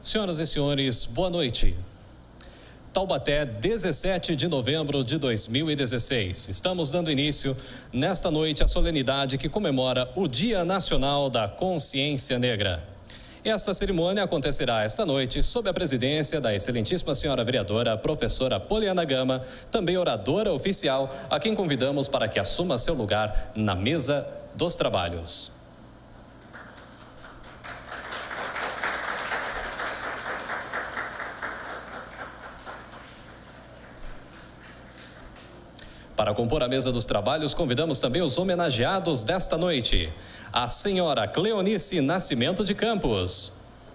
Senhoras e senhores, boa noite. Taubaté, 17 de novembro de 2016. Estamos dando início, nesta noite, à solenidade que comemora o Dia Nacional da Consciência Negra. Esta cerimônia acontecerá esta noite sob a presidência da excelentíssima senhora vereadora, professora Poliana Gama, também oradora oficial, a quem convidamos para que assuma seu lugar na mesa dos trabalhos. Para compor a mesa dos trabalhos, convidamos também os homenageados desta noite. A senhora Cleonice Nascimento de Campos.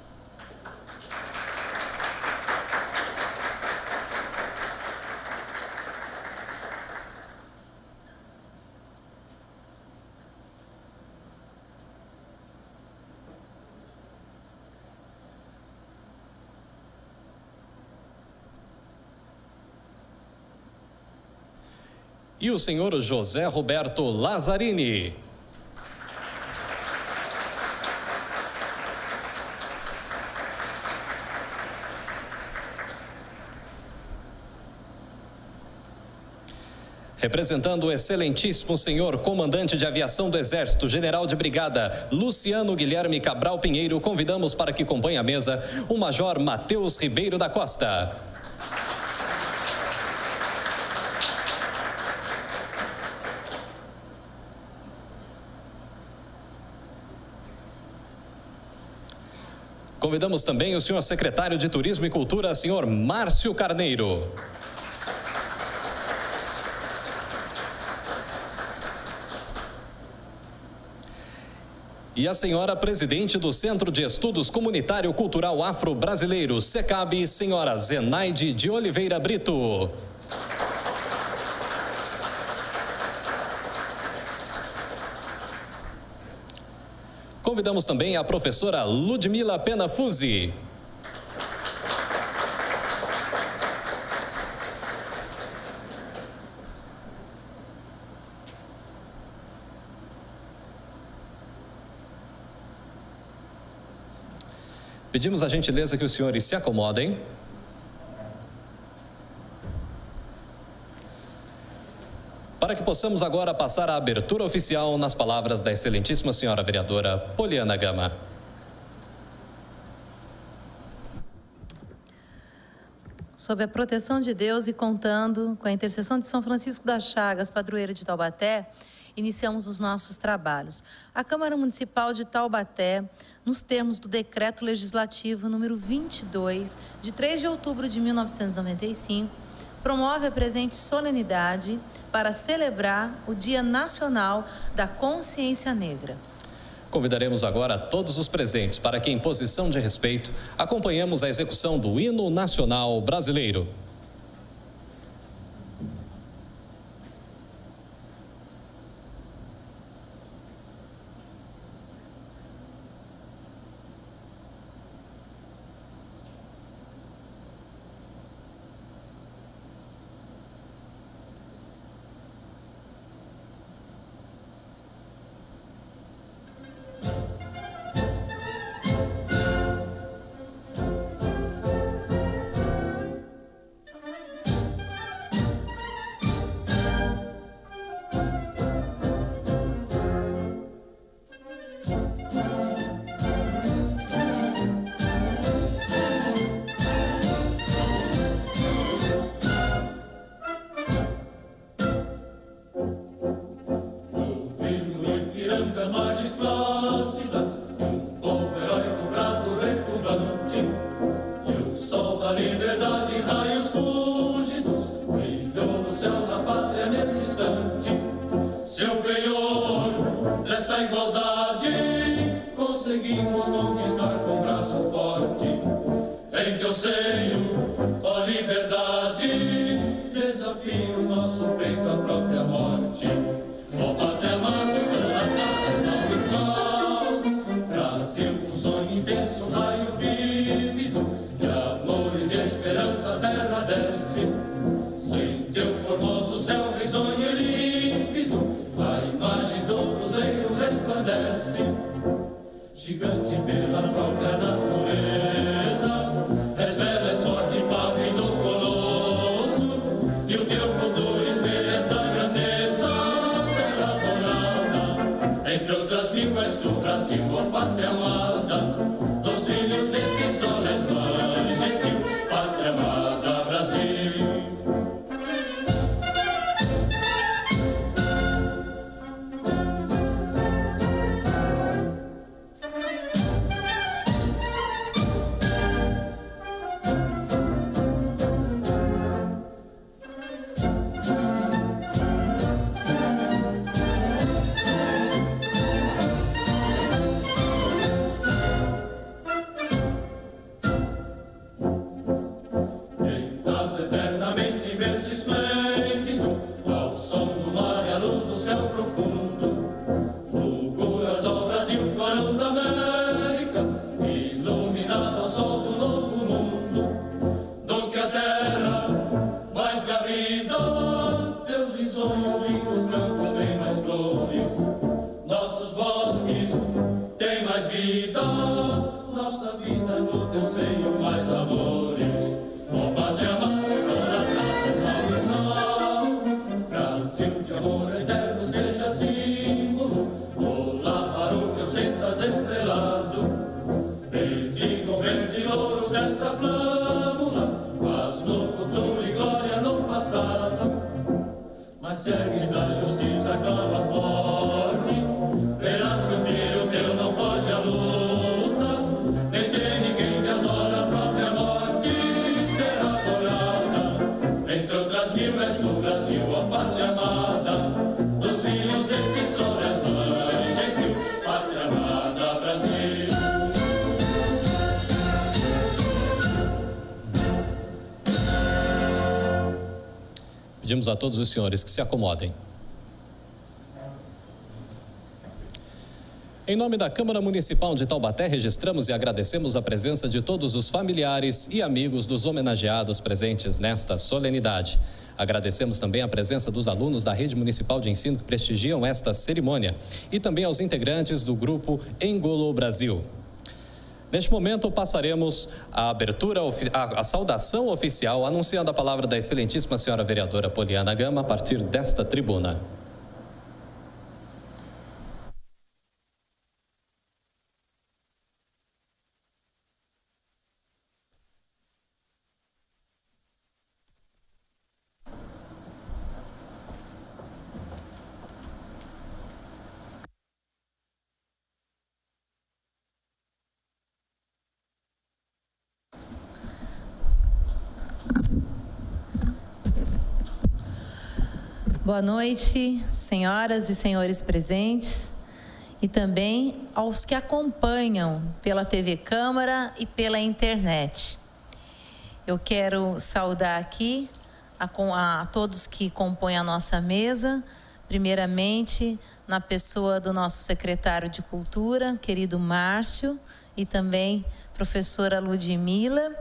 E o senhor José Roberto Lazzarini. Representando o excelentíssimo senhor comandante de aviação do Exército, general de brigada, Luciano Guilherme Cabral Pinheiro, convidamos para que acompanhe a mesa o major Matheus Ribeiro da Costa. Convidamos também o senhor secretário de Turismo e Cultura, senhor Márcio Carneiro. E a senhora presidente do Centro de Estudos Comunitário Cultural Afro-Brasileiro, SECAB, senhora Zenaide de Oliveira Brito. Convidamos também a professora Ludmila Pena Fuzzi. Pedimos a gentileza que os senhores se acomodem. Para que possamos agora passar a abertura oficial nas palavras da excelentíssima senhora vereadora Poliana Gama. Sob a proteção de Deus e contando com a intercessão de São Francisco das Chagas, padroeiro de Taubaté, iniciamos os nossos trabalhos. A Câmara Municipal de Taubaté, nos termos do Decreto Legislativo número 22, de 3 de outubro de 1995, promove a presente solenidade para celebrar o Dia Nacional da Consciência Negra. Convidaremos agora todos os presentes para que, em posição de respeito, acompanhemos a execução do Hino Nacional Brasileiro. Gigante pela própria natureza. Entre outras mil és do Brasil, ó pátria amada, dos filhos desse sol és mãe gentil, pátria amada Brasil. Pedimos a todos os senhores que se acomodem. Em nome da Câmara Municipal de Taubaté, registramos e agradecemos a presença de todos os familiares e amigos dos homenageados presentes nesta solenidade. Agradecemos também a presença dos alunos da Rede Municipal de Ensino que prestigiam esta cerimônia e também aos integrantes do grupo Engolo Brasil. Neste momento, passaremos a abertura, a saudação oficial, anunciando a palavra da excelentíssima senhora vereadora Poliana Gama a partir desta tribuna. Boa noite, senhoras e senhores presentes e também aos que acompanham pela TV Câmara e pela internet. Eu quero saudar aqui a todos que compõem a nossa mesa, primeiramente na pessoa do nosso secretário de Cultura, querido Márcio, e também professora Ludmila,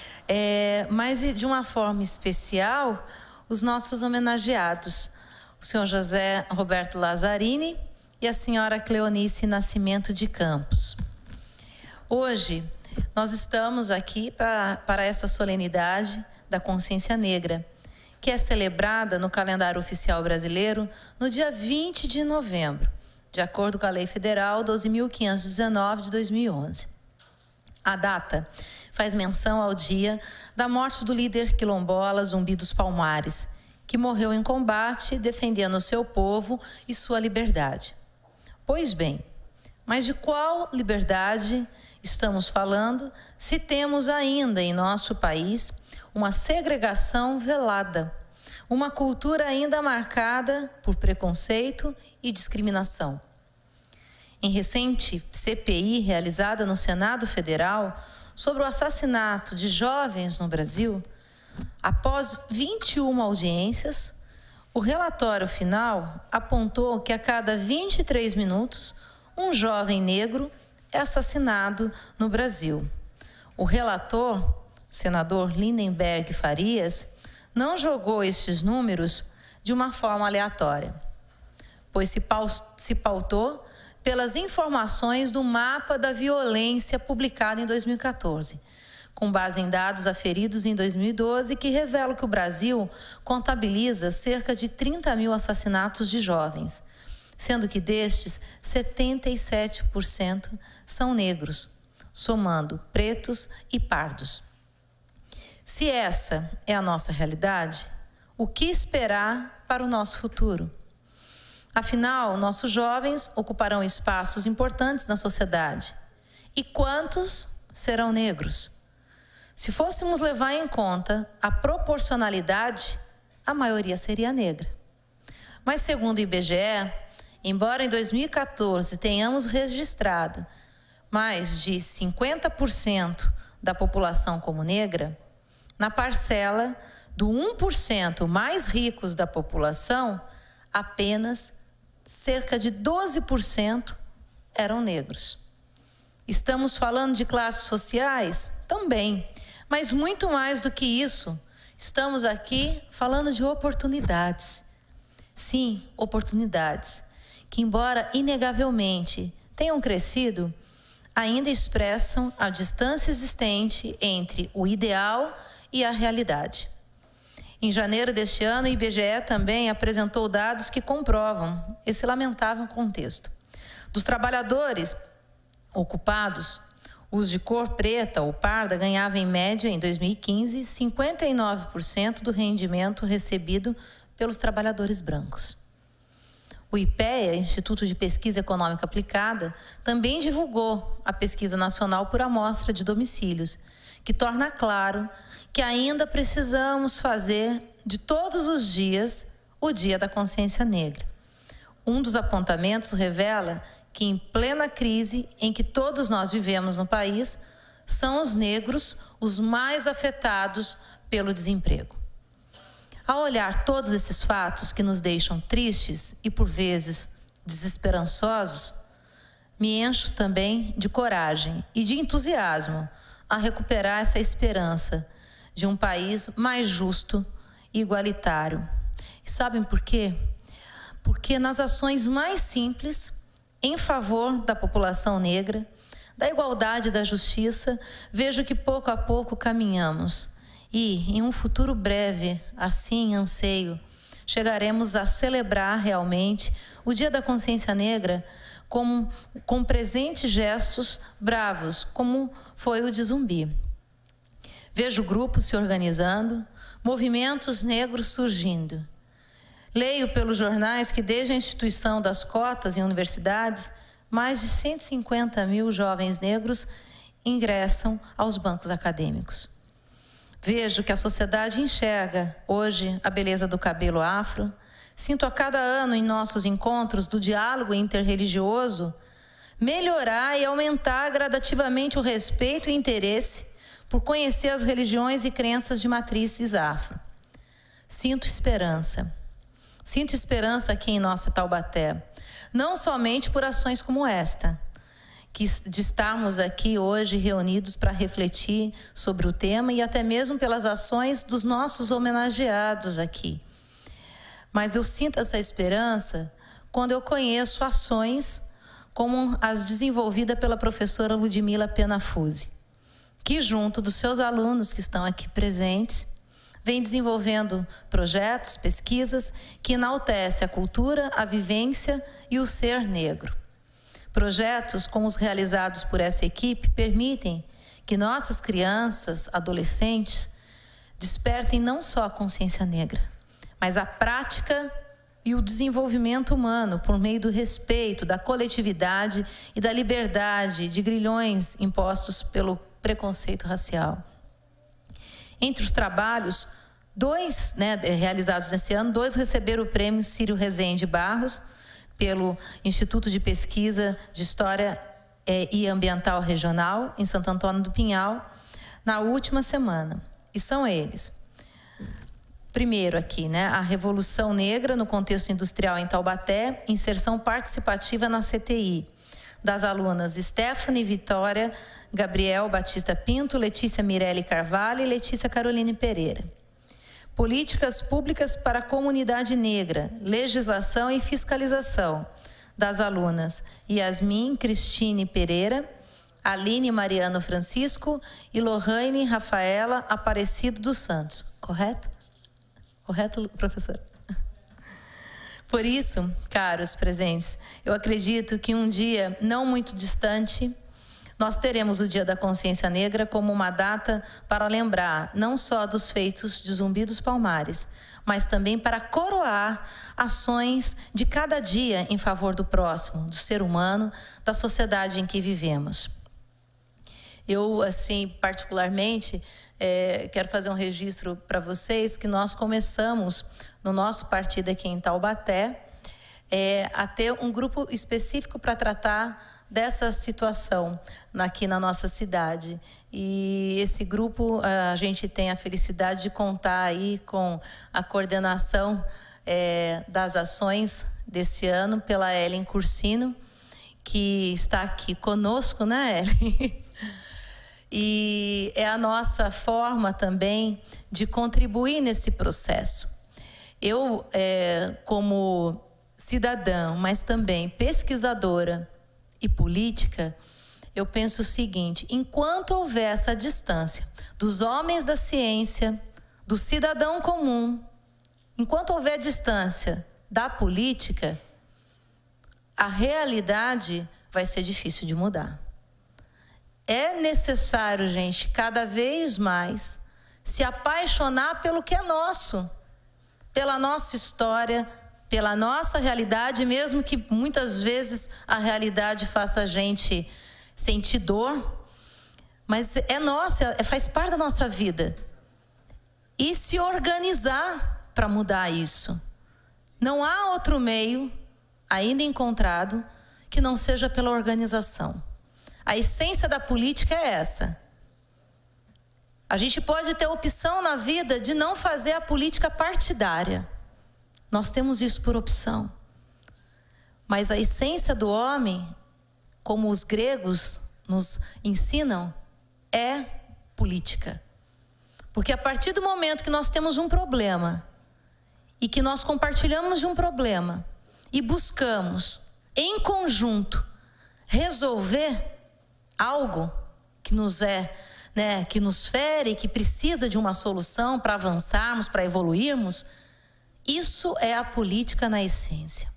mas de uma forma especial, os nossos homenageados, o senhor José Roberto Lazzarini e a senhora Cleonice Nascimento de Campos. Hoje, nós estamos aqui para essa solenidade da Consciência Negra, que é celebrada no calendário oficial brasileiro no dia 20 de novembro, de acordo com a Lei Federal 12.519 de 2011. A data faz menção ao dia da morte do líder quilombola Zumbi dos Palmares, que morreu em combate defendendo seu povo e sua liberdade. Pois bem, mas de qual liberdade estamos falando se temos ainda em nosso país uma segregação velada, uma cultura ainda marcada por preconceito e discriminação? Em recente CPI realizada no Senado Federal sobre o assassinato de jovens no Brasil, após 21 audiências, o relatório final apontou que a cada 23 minutos, um jovem negro é assassinado no Brasil. O relator, senador Lindenberg Farias, não jogou estes números de uma forma aleatória, pois se pautou pelas informações do Mapa da Violência publicado em 2014, com base em dados aferidos em 2012, que revelam que o Brasil contabiliza cerca de 30 mil assassinatos de jovens, sendo que destes, 77% são negros, somando pretos e pardos. Se essa é a nossa realidade, o que esperar para o nosso futuro? Afinal, nossos jovens ocuparão espaços importantes na sociedade. E quantos serão negros? Se fôssemos levar em conta a proporcionalidade, a maioria seria negra. Mas, segundo o IBGE, embora em 2014 tenhamos registrado mais de 50% da população como negra, na parcela do 1% mais ricos da população, apenas cerca de 12% eram negros. Estamos falando de classes sociais? Também, mas muito mais do que isso, estamos aqui falando de oportunidades. Sim, oportunidades, que embora inegavelmente tenham crescido, ainda expressam a distância existente entre o ideal e a realidade. Em janeiro deste ano, o IBGE também apresentou dados que comprovam esse lamentável contexto. Dos trabalhadores ocupados, os de cor preta ou parda ganhavam, em média, em 2015, 59% do rendimento recebido pelos trabalhadores brancos. O IPEA, Instituto de Pesquisa Econômica Aplicada, também divulgou a Pesquisa Nacional por Amostra de Domicílios, que torna claro que ainda precisamos fazer de todos os dias o Dia da Consciência Negra. Um dos apontamentos revela que, em plena crise em que todos nós vivemos no país, são os negros os mais afetados pelo desemprego. Ao olhar todos esses fatos que nos deixam tristes e, por vezes, desesperançosos, me encho também de coragem e de entusiasmo a recuperar essa esperança de um país mais justo e igualitário. E sabem por quê? Porque nas ações mais simples, em favor da população negra, da igualdade e da justiça, vejo que pouco a pouco caminhamos. E, em um futuro breve, assim anseio, chegaremos a celebrar realmente o Dia da Consciência Negra com presentes gestos bravos, como foi o de Zumbi. Vejo grupos se organizando, movimentos negros surgindo. Leio pelos jornais que, desde a instituição das cotas em universidades, mais de 150 mil jovens negros ingressam aos bancos acadêmicos. Vejo que a sociedade enxerga hoje a beleza do cabelo afro. Sinto a cada ano em nossos encontros do diálogo interreligioso melhorar e aumentar gradativamente o respeito e interesse por conhecer as religiões e crenças de matrizes afro. Sinto esperança. Sinto esperança aqui em nossa Taubaté, não somente por ações como esta, de estarmos aqui hoje reunidos para refletir sobre o tema e até mesmo pelas ações dos nossos homenageados aqui. Mas eu sinto essa esperança quando eu conheço ações como as desenvolvidas pela professora Ludmila Penafuzzi, que, junto dos seus alunos que estão aqui presentes, vem desenvolvendo projetos, pesquisas que enaltecem a cultura, a vivência e o ser negro. Projetos como os realizados por essa equipe permitem que nossas crianças, adolescentes, despertem não só a consciência negra, mas a prática e o desenvolvimento humano por meio do respeito, da coletividade e da liberdade de grilhões impostos pelo preconceito racial. Entre os trabalhos, realizados nesse ano, 2 receberam o prêmio Círio Rezende Barros, pelo Instituto de Pesquisa de História e Ambiental Regional, em Santo Antônio do Pinhal, na última semana. E são eles. Primeiro aqui, a Revolução Negra no Contexto Industrial em Taubaté, inserção participativa na CTI, das alunas Stephanie Vitória, Gabriel Batista Pinto, Letícia Mirelli Carvalho e Letícia Caroline Pereira. Políticas públicas para a comunidade negra, legislação e fiscalização, das alunas Yasmin Cristine Pereira, Aline Mariano Francisco e Lohane Rafaela Aparecido dos Santos. Correto? Correto, professora? Por isso, caros presentes, eu acredito que um dia não muito distante, nós teremos o Dia da Consciência Negra como uma data para lembrar não só dos feitos de Zumbi dos Palmares, mas também para coroar ações de cada dia em favor do próximo, do ser humano, da sociedade em que vivemos. Eu, assim, particularmente, quero fazer um registro para vocês que nós começamos, no nosso partido aqui em Taubaté, a ter um grupo específico para tratar dessa situação aqui na nossa cidade. E esse grupo, a gente tem a felicidade de contar aí com a coordenação das ações desse ano pela Ellen Cursino, que está aqui conosco, né, Ellen? E é a nossa forma também de contribuir nesse processo. Eu, como cidadã, mas também pesquisadora e política, eu penso o seguinte: enquanto houver essa distância dos homens da ciência, do cidadão comum, enquanto houver distância da política, a realidade vai ser difícil de mudar. É necessário, gente, cada vez mais se apaixonar pelo que é nosso, pela nossa história, pela nossa realidade, mesmo que muitas vezes a realidade faça a gente sentir dor, mas é nossa, faz parte da nossa vida. e se organizar para mudar isso. Não há outro meio ainda encontrado que não seja pela organização. A essência da política é essa. A gente pode ter opção na vida de não fazer a política partidária. Nós temos isso por opção. Mas a essência do homem, como os gregos nos ensinam, é política. Porque a partir do momento que nós temos um problema e que nós compartilhamos de um problema e buscamos, em conjunto, resolver algo que nos que nos fere, que precisa de uma solução para avançarmos, para evoluirmos, isso é a política na essência.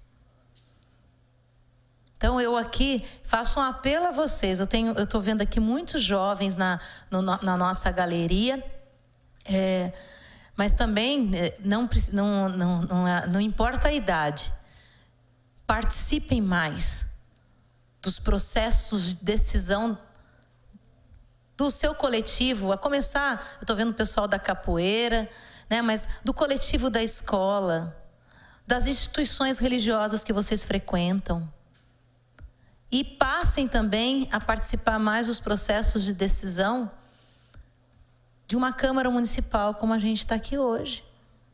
Então eu aqui faço um apelo a vocês. Eu estou vendo aqui muitos jovens na nossa galeria, mas também não importa a idade. Participem mais dos processos de decisão do seu coletivo, a começar, eu estou vendo o pessoal da capoeira, mas do coletivo da escola, das instituições religiosas que vocês frequentam. E passem também a participar mais dos processos de decisão de uma Câmara Municipal, como a gente está aqui hoje.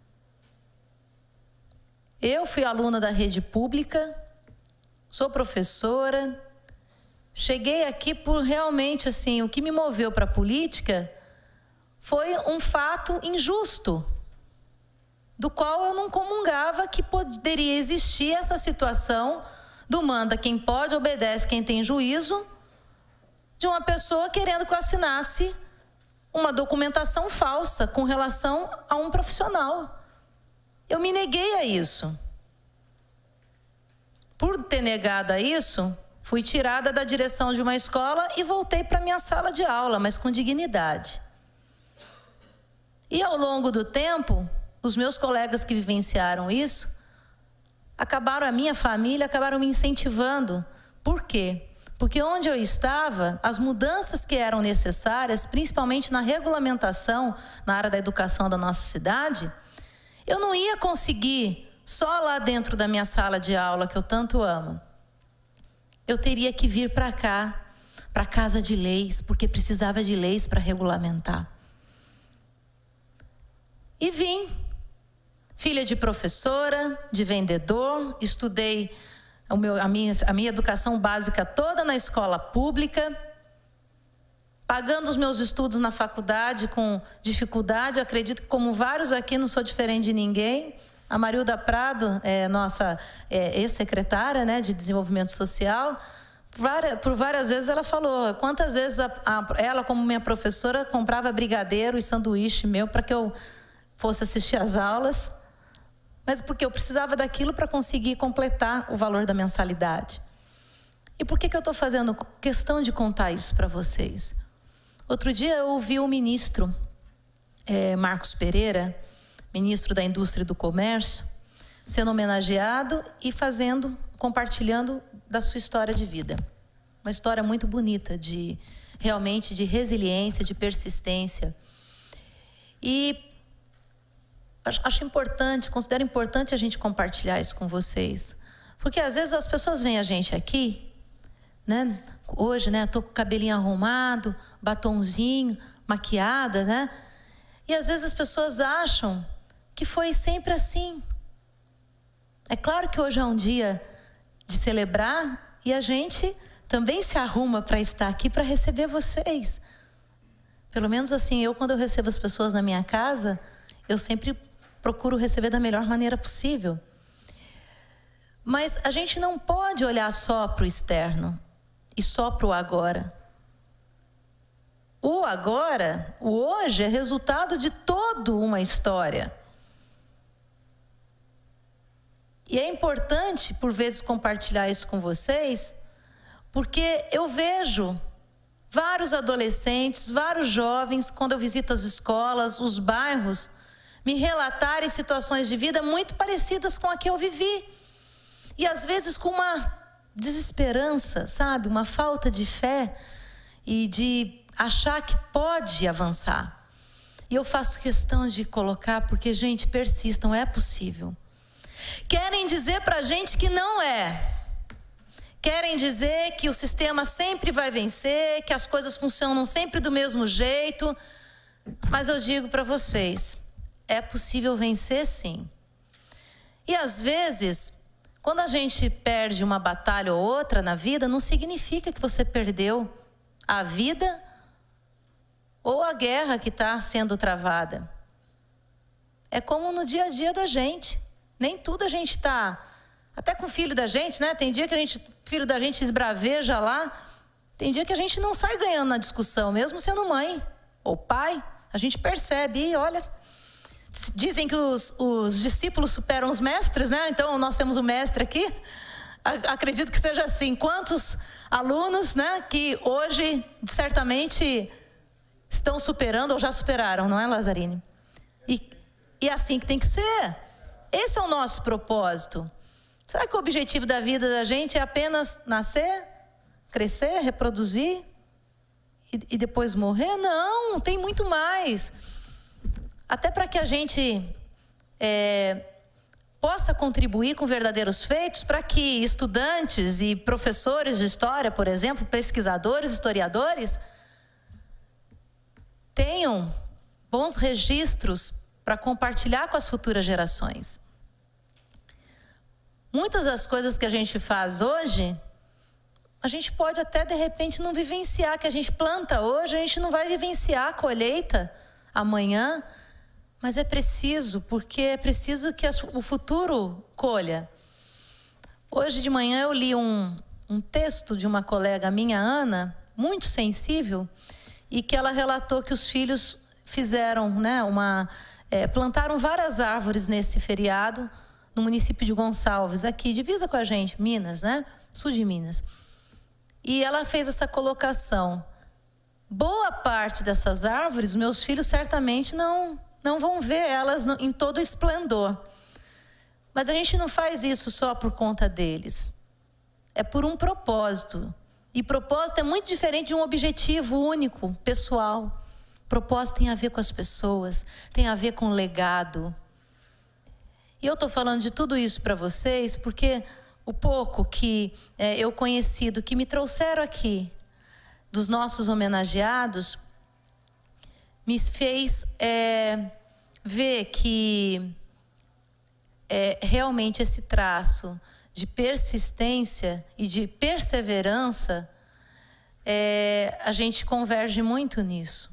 Eu fui aluna da rede pública, sou professora, cheguei aqui por realmente, assim, o que me moveu para a política foi um fato injusto, do qual eu não comungava que poderia existir essa situação do manda quem pode, obedece quem tem juízo, de uma pessoa querendo que eu assinasse uma documentação falsa com relação a um profissional. Eu me neguei a isso. Por ter negado a isso, fui tirada da direção de uma escola e voltei para minha sala de aula, mas com dignidade. E ao longo do tempo, os meus colegas que vivenciaram isso, a minha família acabaram me incentivando. Por quê? Porque onde eu estava, as mudanças que eram necessárias, principalmente na regulamentação, na área da educação da nossa cidade, eu não ia conseguir só lá dentro da minha sala de aula, que eu tanto amo. Eu teria que vir para cá, para a Casa de Leis, porque precisava de leis para regulamentar. E vim. Filha de professora, de vendedor, estudei a minha educação básica toda na escola pública, pagando os meus estudos na faculdade com dificuldade. Acredito que, como vários aqui, não sou diferente de ninguém. A Marilda Prado, nossa ex-secretária, de Desenvolvimento Social, por várias vezes ela falou quantas vezes ela, como minha professora, comprava brigadeiro e sanduíche meu para que eu fosse assistir às aulas. Mas porque eu precisava daquilo para conseguir completar o valor da mensalidade. E por que eu estou fazendo questão de contar isso para vocês? Outro dia eu ouvi o ministro Marcos Pereira, ministro da Indústria e do Comércio, sendo homenageado e compartilhando da sua história de vida. Uma história muito bonita, realmente de resiliência, de persistência. E acho importante, considero importante a gente compartilhar isso com vocês. Porque às vezes as pessoas veem a gente aqui, hoje, tô com o cabelinho arrumado, batonzinho, maquiada, e às vezes as pessoas acham que foi sempre assim. É claro que hoje é um dia de celebrar e a gente também se arruma para estar aqui para receber vocês. Pelo menos assim, quando eu recebo as pessoas na minha casa, eu sempre procuro receber da melhor maneira possível. Mas a gente não pode olhar só para o externo e só para o agora. O agora, o hoje, é resultado de toda uma história. E é importante, por vezes, compartilhar isso com vocês, porque eu vejo vários adolescentes, vários jovens, quando eu visito as escolas, os bairros, me relatarem situações de vida muito parecidas com a que eu vivi. E às vezes com uma desesperança, sabe? Uma falta de fé e de achar que pode avançar. E eu faço questão de colocar porque, gente, persistam, é possível. Querem dizer pra gente que não é. Querem dizer que o sistema sempre vai vencer, que as coisas funcionam sempre do mesmo jeito. Mas eu digo para vocês, é possível vencer sim. E às vezes, quando a gente perde uma batalha ou outra na vida, não significa que você perdeu a vida ou a guerra que está sendo travada. É como no dia a dia da gente. Nem tudo a gente está... Até com o filho da gente, né? Tem dia que o filho da gente esbraveja lá. Tem dia que a gente não sai ganhando na discussão, mesmo sendo mãe ou pai. A gente percebe, e olha... Dizem que os discípulos superam os mestres, né? Então, nós temos o mestre aqui. Acredito que seja assim. Quantos alunos, né? Que hoje, certamente... estão superando ou já superaram, não é, Lazzarini? E é assim que tem que ser. Esse é o nosso propósito. Será que o objetivo da vida da gente é apenas nascer, crescer, reproduzir e depois morrer? Não, tem muito mais. Até para que a gente possa contribuir com verdadeiros feitos, para que estudantes e professores de história, por exemplo, pesquisadores, historiadores, tenham bons registros para compartilhar com as futuras gerações. Muitas das coisas que a gente faz hoje, a gente pode até de repente não vivenciar, que a gente planta hoje, a gente não vai vivenciar a colheita amanhã, mas é preciso, porque é preciso que o futuro colha. Hoje de manhã eu li um texto de uma colega minha, Ana, muito sensível, e que ela relatou que os filhos fizeram, né, plantaram várias árvores nesse feriado no município de Gonçalves, aqui, divisa com a gente, Minas, né? Sul de Minas. E ela fez essa colocação. Boa parte dessas árvores, meus filhos certamente não vão ver elas em todo o esplendor. Mas a gente não faz isso só por conta deles. É por um propósito. E propósito é muito diferente de um objetivo único, pessoal. Propósito tem a ver com as pessoas, tem a ver com o legado. E eu estou falando de tudo isso para vocês porque o pouco que eu conheci, do que me trouxeram aqui, dos nossos homenageados, me fez ver que realmente esse traço de persistência e de perseverança, a gente converge muito nisso.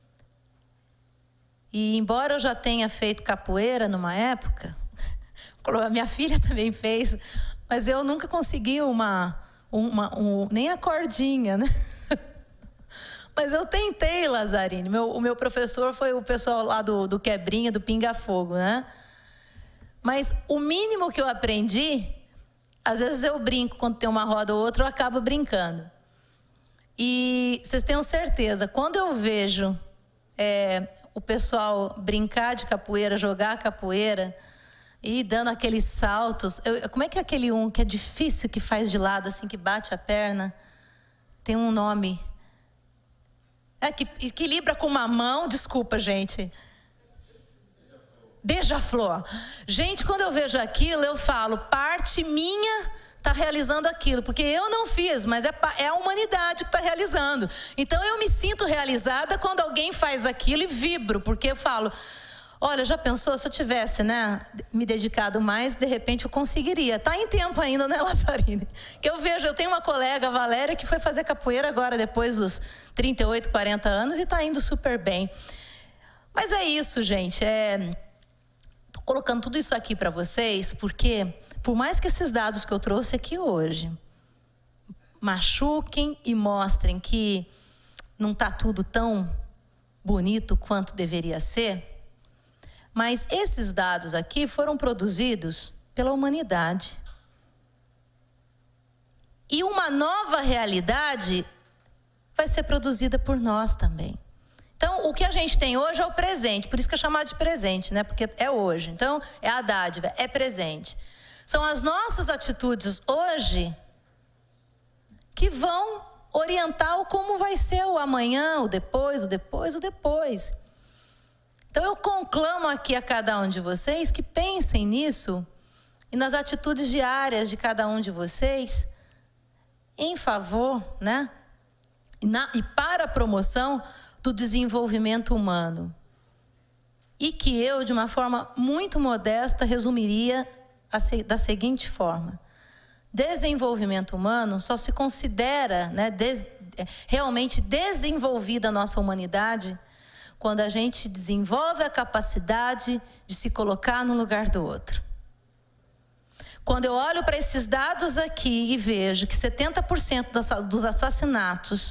E embora eu já tenha feito capoeira numa época, a minha filha também fez, mas eu nunca consegui nem a cordinha, né? Mas eu tentei, Lazzarini. O meu professor foi o pessoal lá do Quebrinha, do Pinga Fogo, né? Mas o mínimo que eu aprendi, às vezes eu brinco, quando tem uma roda ou outra, eu acabo brincando. E vocês tenham certeza, quando eu vejo o pessoal brincar de capoeira, jogar capoeira, e dando aqueles saltos... como é que é aquele que é difícil, que faz de lado, assim, que bate a perna? Tem um nome... que equilibra com uma mão, desculpa, gente. Beija-flor. Gente, quando eu vejo aquilo, eu falo, parte minha está realizando aquilo, porque eu não fiz, mas é a humanidade que está realizando. Então eu me sinto realizada quando alguém faz aquilo e vibro, porque eu falo, olha, já pensou, se eu tivesse, né, me dedicado mais, de repente eu conseguiria. Está em tempo ainda, né, Lazzarini? Que eu tenho uma colega, a Valéria, que foi fazer capoeira agora, depois dos 38, 40 anos, e está indo super bem. Mas é isso, gente. Estou colocando tudo isso aqui para vocês, porque, por mais que esses dados que eu trouxe aqui hoje machuquem e mostrem que não está tudo tão bonito quanto deveria ser, mas esses dados aqui foram produzidos pela humanidade. E uma nova realidade vai ser produzida por nós também. Então, o que a gente tem hoje é o presente, por isso que é chamado de presente, né? Porque é hoje. Então, é a dádiva, é presente. São as nossas atitudes hoje que vão orientar o como vai ser o amanhã, o depois, o depois, o depois. Então eu conclamo aqui a cada um de vocês que pensem nisso e nas atitudes diárias de cada um de vocês em favor, né? E para a promoção do desenvolvimento humano. E que eu, de uma forma muito modesta, resumiria da seguinte forma: desenvolvimento humano só se considera, né, realmente desenvolvida a nossa humanidade quando a gente desenvolve a capacidade de se colocar no lugar do outro. Quando eu olho para esses dados aqui e vejo que 70% dos assassinatos,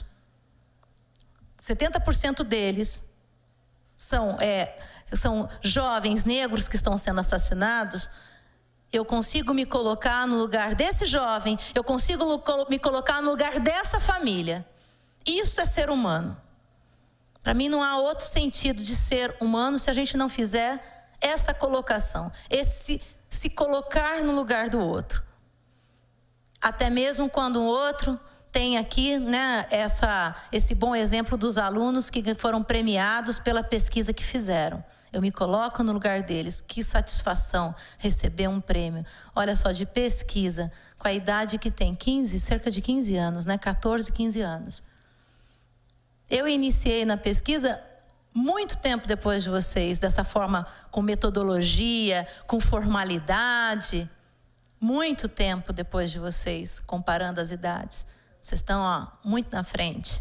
70% deles são jovens negros que estão sendo assassinados, eu consigo me colocar no lugar desse jovem, eu consigo me colocar no lugar dessa família. Isso é ser humano. Para mim não há outro sentido de ser humano se a gente não fizer essa colocação, se colocar no lugar do outro. Até mesmo quando o outro tem aqui, né, esse bom exemplo dos alunos que foram premiados pela pesquisa que fizeram. Eu me coloco no lugar deles. Que satisfação receber um prêmio. Olha só, de pesquisa, com a idade que tem, cerca de 15 anos, né? 14, 15 anos. Eu iniciei na pesquisa muito tempo depois de vocês, dessa forma, com metodologia, com formalidade. Muito tempo depois de vocês, comparando as idades. Vocês estão, muito na frente.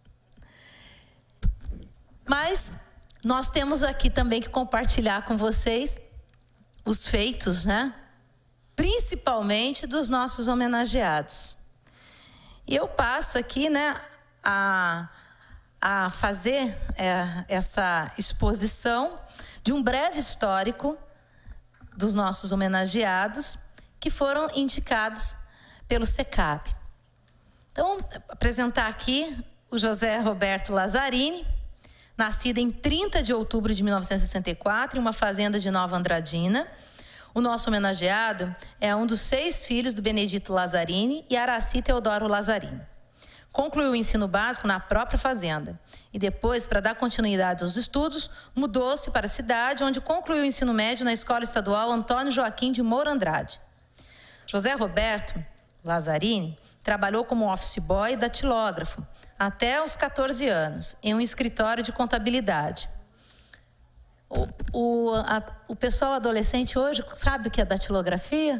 Mas nós temos aqui também que compartilhar com vocês os feitos, né? Principalmente dos nossos homenageados. E eu passo aqui, né, a fazer essa exposição de um breve histórico dos nossos homenageados que foram indicados pelo SECAB. Então, apresentar aqui o José Roberto Lazzarini, nascido em 30 de outubro de 1964, em uma fazenda de Nova Andradina. O nosso homenageado é um dos 6 filhos do Benedito Lazzarini e Araci Teodoro Lazzarini. Concluiu o ensino básico na própria fazenda e depois, para dar continuidade aos estudos, mudou-se para a cidade, onde concluiu o ensino médio na Escola Estadual Antônio Joaquim de Moura Andrade. José Roberto Lazzarini trabalhou como office boy e datilógrafo até os 14 anos, em um escritório de contabilidade. O pessoal adolescente hoje sabe o que é datilografia?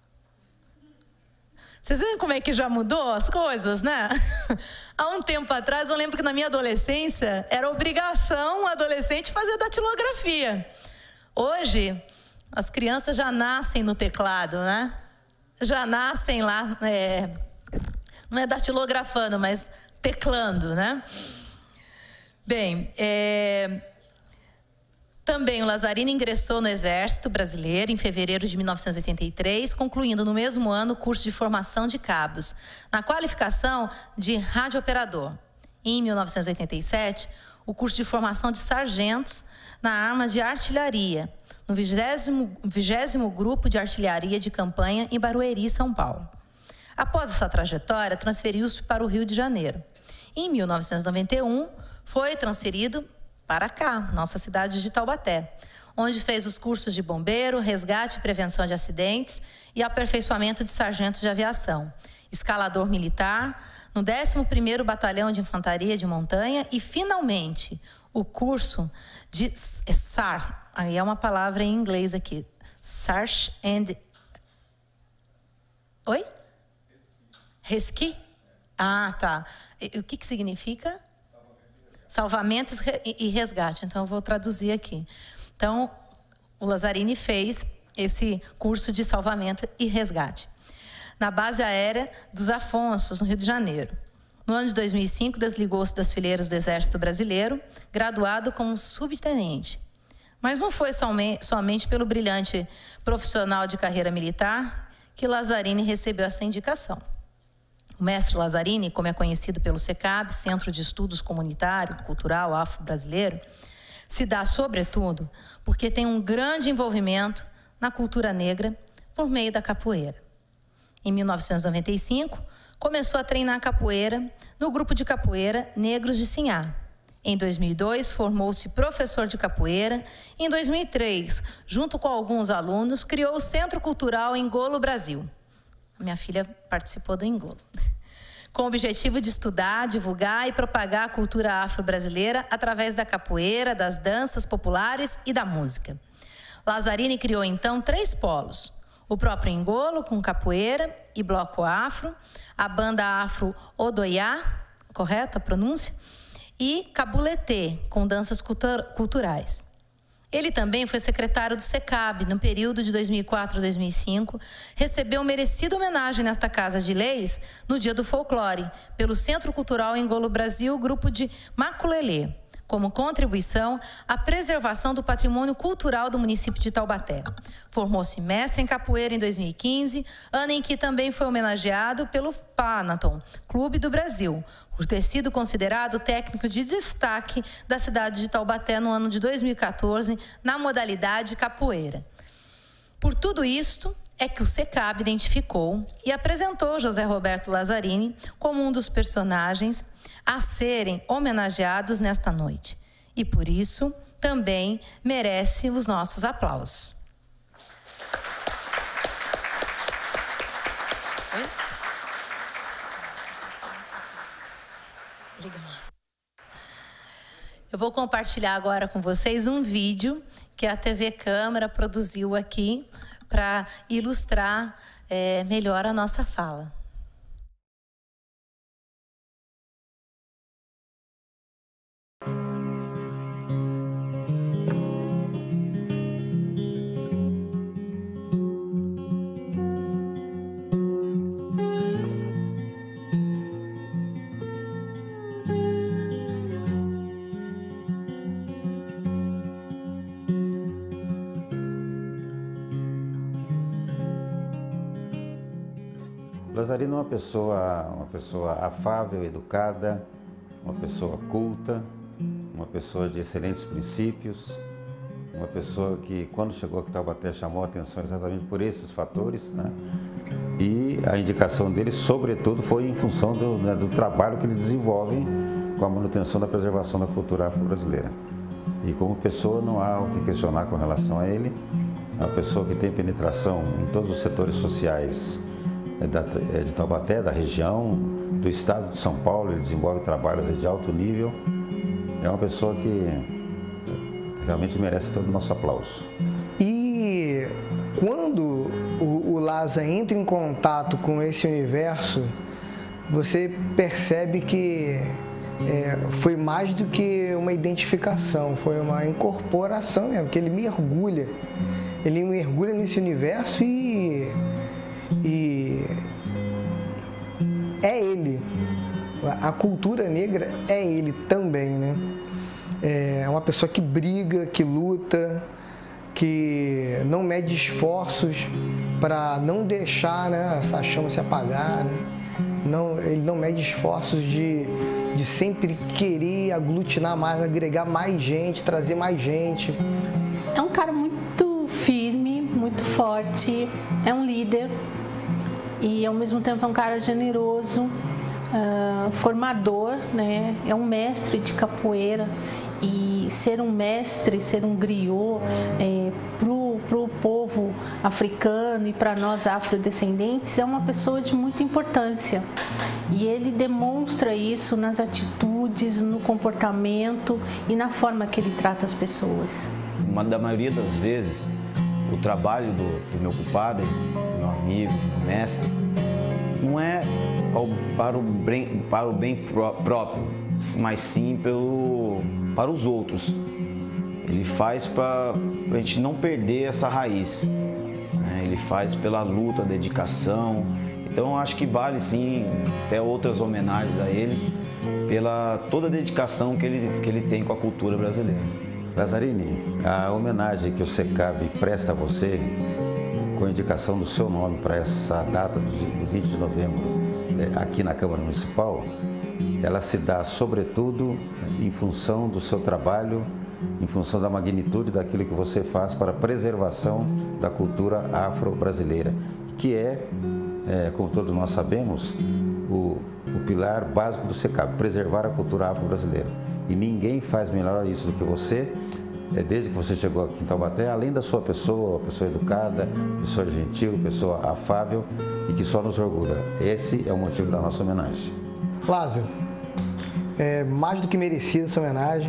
Vocês veem como é que já mudou as coisas, né? Há um tempo atrás, eu lembro que na minha adolescência, era obrigação o adolescente fazer datilografia. Hoje, as crianças já nascem no teclado, né? Já nascem lá, não é datilografando, mas teclando, né? Bem, também o Lazzarini ingressou no Exército Brasileiro em fevereiro de 1983, concluindo no mesmo ano o curso de formação de cabos, na qualificação de radiooperador. Em 1987, o curso de formação de sargentos na arma de artilharia, no 20º Grupo de Artilharia de Campanha em Barueri, São Paulo. Após essa trajetória, transferiu-se para o Rio de Janeiro. Em 1991, foi transferido para cá, nossa cidade de Taubaté, onde fez os cursos de bombeiro, resgate e prevenção de acidentes e aperfeiçoamento de sargentos de aviação, escalador militar, no 11º Batalhão de Infantaria de Montanha e, finalmente, o curso de SAR, aí é uma palavra em inglês aqui, Search and... Oi? Rescue? Ah, tá. O que significa? Salvamento e resgate. Então, eu vou traduzir aqui. Então, o Lazzarini fez esse curso de salvamento e resgate na base aérea dos Afonsos, no Rio de Janeiro. No ano de 2005, desligou-se das fileiras do Exército Brasileiro, graduado como subtenente. Mas não foi somente pelo brilhante profissional de carreira militar que Lazzarini recebeu essa indicação. O mestre Lazzarini, como é conhecido pelo SECAB, Centro de Estudos Comunitário, Cultural, Afro-Brasileiro, se dá, sobretudo, porque tem um grande envolvimento na cultura negra por meio da capoeira. Em 1995, começou a treinar capoeira no grupo de capoeira Negros de Sinhá Em 2002, formou-se professor de capoeira. Em 2003, junto com alguns alunos, criou o Centro Cultural Engolo Brasil. A minha filha participou do Engolo. Com o objetivo de estudar, divulgar e propagar a cultura afro-brasileira através da capoeira, das danças populares e da música. Lazzarini criou, então, 3 polos. O próprio Engolo, com capoeira e bloco afro, a banda afro Odoiá, correta a pronúncia? E Cabuletê, com danças culturais. Ele também foi secretário do SECAB no período de 2004 a 2005, recebeu merecida homenagem nesta Casa de Leis no Dia do Folclore, pelo Centro Cultural Engolo Brasil, grupo de Maculelê, como contribuição à preservação do patrimônio cultural do município de Taubaté. Formou-se mestre em capoeira em 2015, ano em que também foi homenageado pelo Panaton, Clube do Brasil, por ter sido considerado técnico de destaque da cidade de Taubaté no ano de 2014, na modalidade capoeira. Por tudo isto, é que o SECAB identificou e apresentou José Roberto Lazzarini como um dos personagens a serem homenageados nesta noite. E por isso, também merece os nossos aplausos. Oi? Eu vou compartilhar agora com vocês um vídeo que a TV Câmara produziu aqui para ilustrar melhor a nossa fala. Lazzarini é uma pessoa afável, educada, uma pessoa culta, uma pessoa de excelentes princípios, uma pessoa que, quando chegou aqui em Taubaté, chamou a atenção exatamente por esses fatores, né? E a indicação dele, sobretudo, foi em função do trabalho que ele desenvolve com a manutenção da preservação da cultura afro-brasileira. E como pessoa, não há o que questionar com relação a ele. É uma pessoa que tem penetração em todos os setores sociais de Taubaté, da região, do estado de São Paulo. Ele desenvolve trabalhos de alto nível. É uma pessoa que realmente merece todo o nosso aplauso. E quando o Laza entra em contato com esse universo, você percebe que foi mais do que uma identificação, foi uma incorporação mesmo, que ele mergulha nesse universo e é ele. A cultura negra é ele também, né? É uma pessoa que briga, que luta, que não mede esforços para não deixar, né, essa chama se apagar, né? Ele não mede esforços de sempre querer aglutinar mais, agregar mais gente, trazer mais gente. É um cara muito firme, muito forte, é um líder e ao mesmo tempo é um cara generoso, formador, né? É um mestre de capoeira e ser um mestre, ser um griot para o povo africano e para nós afrodescendentes é uma pessoa de muita importância e ele demonstra isso nas atitudes, no comportamento e na forma que ele trata as pessoas. Da maioria das vezes, o trabalho do meu compadre, meu amigo, meu mestre, não é para o bem próprio, mas sim para os outros. Ele faz para a gente não perder essa raiz, né? Ele faz pela luta, dedicação. Então eu acho que vale sim até outras homenagens a ele pela toda a dedicação que ele tem com a cultura brasileira. Lazzarini, a homenagem que o SECAB presta a você, com a indicação do seu nome para essa data do 20 de novembro, aqui na Câmara Municipal, ela se dá sobretudo em função do seu trabalho, em função da magnitude daquilo que você faz para a preservação da cultura afro-brasileira, que como todos nós sabemos, o pilar básico do SECAB, preservar a cultura afro-brasileira. E ninguém faz melhor isso do que você, desde que você chegou aqui em Taubaté, além da sua pessoa, pessoa educada, pessoa gentil, pessoa afável e que só nos orgulha. Esse é o motivo da nossa homenagem. Lázaro, é mais do que merecida essa homenagem.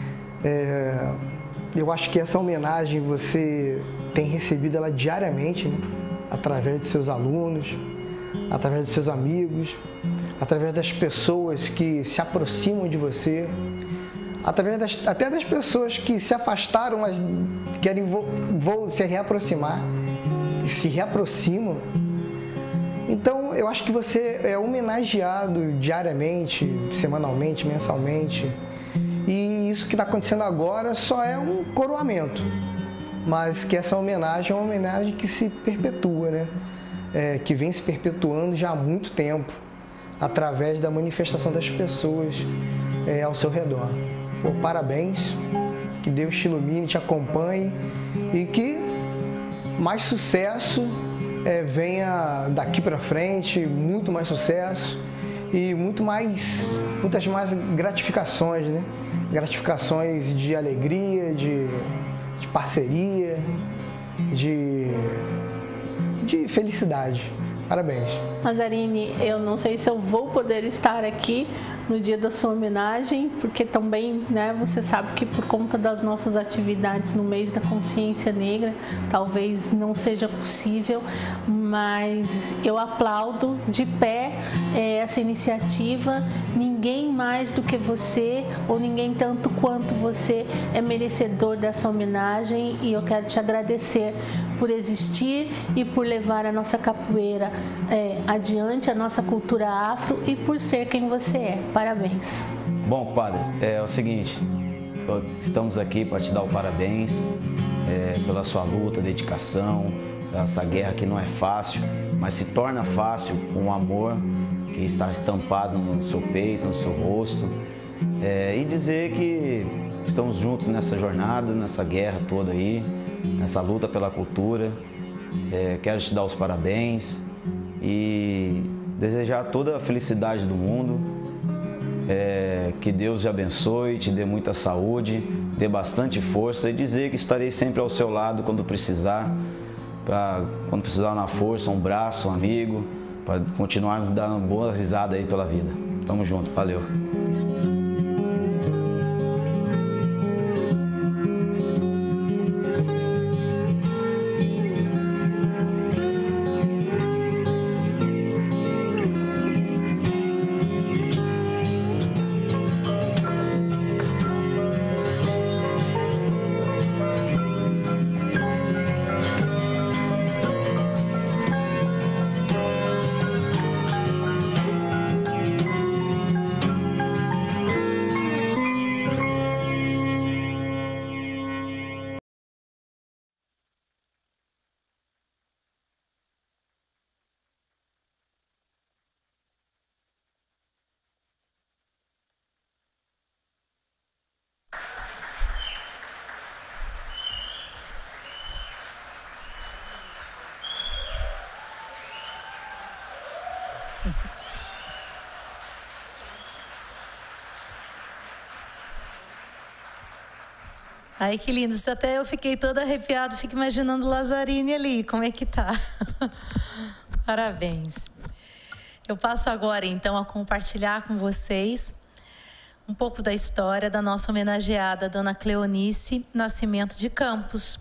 Eu acho que essa homenagem você tem recebido ela diariamente, né? Através de seus alunos, através de seus amigos, através das pessoas que se aproximam de você, através até das pessoas que se afastaram, mas querem se reaproximar, se reaproximam. Então, eu acho que você é homenageado diariamente, semanalmente, mensalmente. E isso que está acontecendo agora só é um coroamento. Mas que essa homenagem é uma homenagem que se perpetua, né? Que vem se perpetuando já há muito tempo, através da manifestação das pessoas ao seu redor. Pô, parabéns, que Deus te ilumine, te acompanhe e que mais sucesso venha daqui para frente, muito mais sucesso e muitas mais gratificações, né? Gratificações de alegria, de parceria, de felicidade. Parabéns. Mazzarini, eu não sei se eu vou poder estar aqui no dia da sua homenagem, porque também, né, você sabe que por conta das nossas atividades no mês da consciência negra, talvez não seja possível, mas eu aplaudo de pé essa iniciativa. Ninguém mais do que você, ou ninguém tanto quanto você, é merecedor dessa homenagem, e eu quero te agradecer por existir e por levar a nossa capoeira adiante, a nossa cultura afro, e por ser quem você é. Parabéns. Bom, padre, é o seguinte, estamos aqui para te dar o parabéns pela sua luta, dedicação, essa guerra que não é fácil, mas se torna fácil com o amor que está estampado no seu peito, no seu rosto, e dizer que estamos juntos nessa jornada, nessa guerra toda aí, nessa luta pela cultura. Quero te dar os parabéns e desejar toda a felicidade do mundo, que Deus te abençoe, te dê muita saúde, dê bastante força, e dizer que estarei sempre ao seu lado quando precisar, quando precisar na força, um braço, um amigo, para continuarmos dando uma boa risada aí pela vida. Tamo junto, valeu. Ai, que lindo. Isso até eu fiquei toda arrepiada, fico imaginando o Lazzarini ali, como é que tá. Parabéns. Eu passo agora, então, a compartilhar com vocês um pouco da história da nossa homenageada, Dona Cleonice Nascimento de Campos,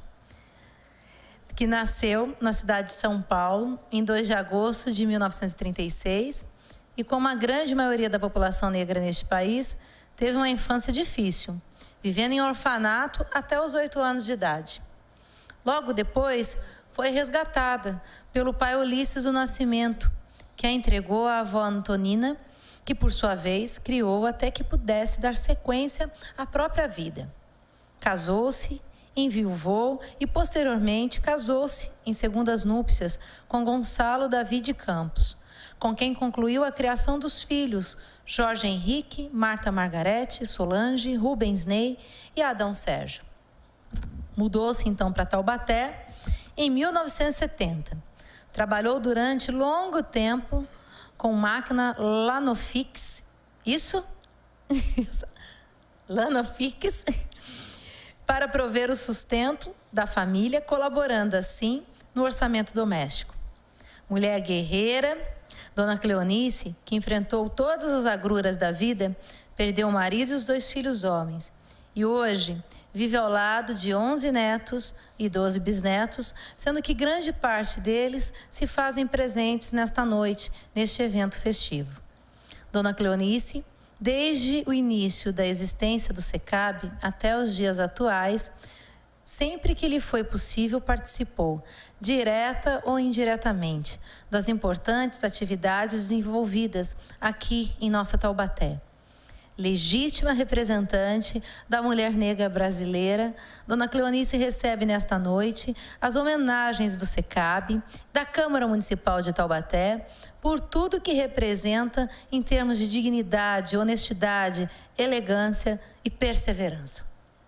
que nasceu na cidade de São Paulo em 2 de agosto de 1936 e, como a grande maioria da população negra neste país, teve uma infância difícil, vivendo em orfanato até os 8 anos de idade. Logo depois, foi resgatada pelo pai Ulisses do Nascimento, que a entregou à avó Antonina, que, por sua vez, criou até que pudesse dar sequência à própria vida. Casou-se, enviuvou e, posteriormente, casou-se em segundas núpcias com Gonçalo Davi de Campos, com quem concluiu a criação dos filhos Jorge Henrique, Marta Margarete, Solange, Rubens Ney e Adão Sérgio. Mudou-se então para Taubaté em 1970. Trabalhou durante longo tempo com máquina Lanofix. Isso? Lana Fix, para prover o sustento da família, colaborando assim no orçamento doméstico. Mulher guerreira, Dona Cleonice, que enfrentou todas as agruras da vida, perdeu o marido e os 2 filhos homens. E hoje vive ao lado de 11 netos e 12 bisnetos, sendo que grande parte deles se fazem presentes nesta noite, neste evento festivo. Dona Cleonice, desde o início da existência do SECAB até os dias atuais, sempre que lhe foi possível, participou, direta ou indiretamente, das importantes atividades desenvolvidas aqui em nossa Taubaté. Legítima representante da mulher negra brasileira, Dona Cleonice recebe nesta noite as homenagens do SECAB, da Câmara Municipal de Taubaté, por tudo que representa em termos de dignidade, honestidade, elegância e perseverança.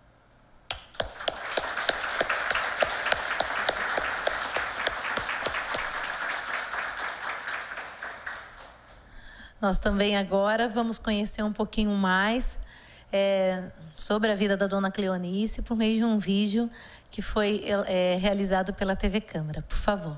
Nós também agora vamos conhecer um pouquinho mais sobre a vida da Dona Cleonice por meio de um vídeo que foi realizado pela TV Câmara. Por favor.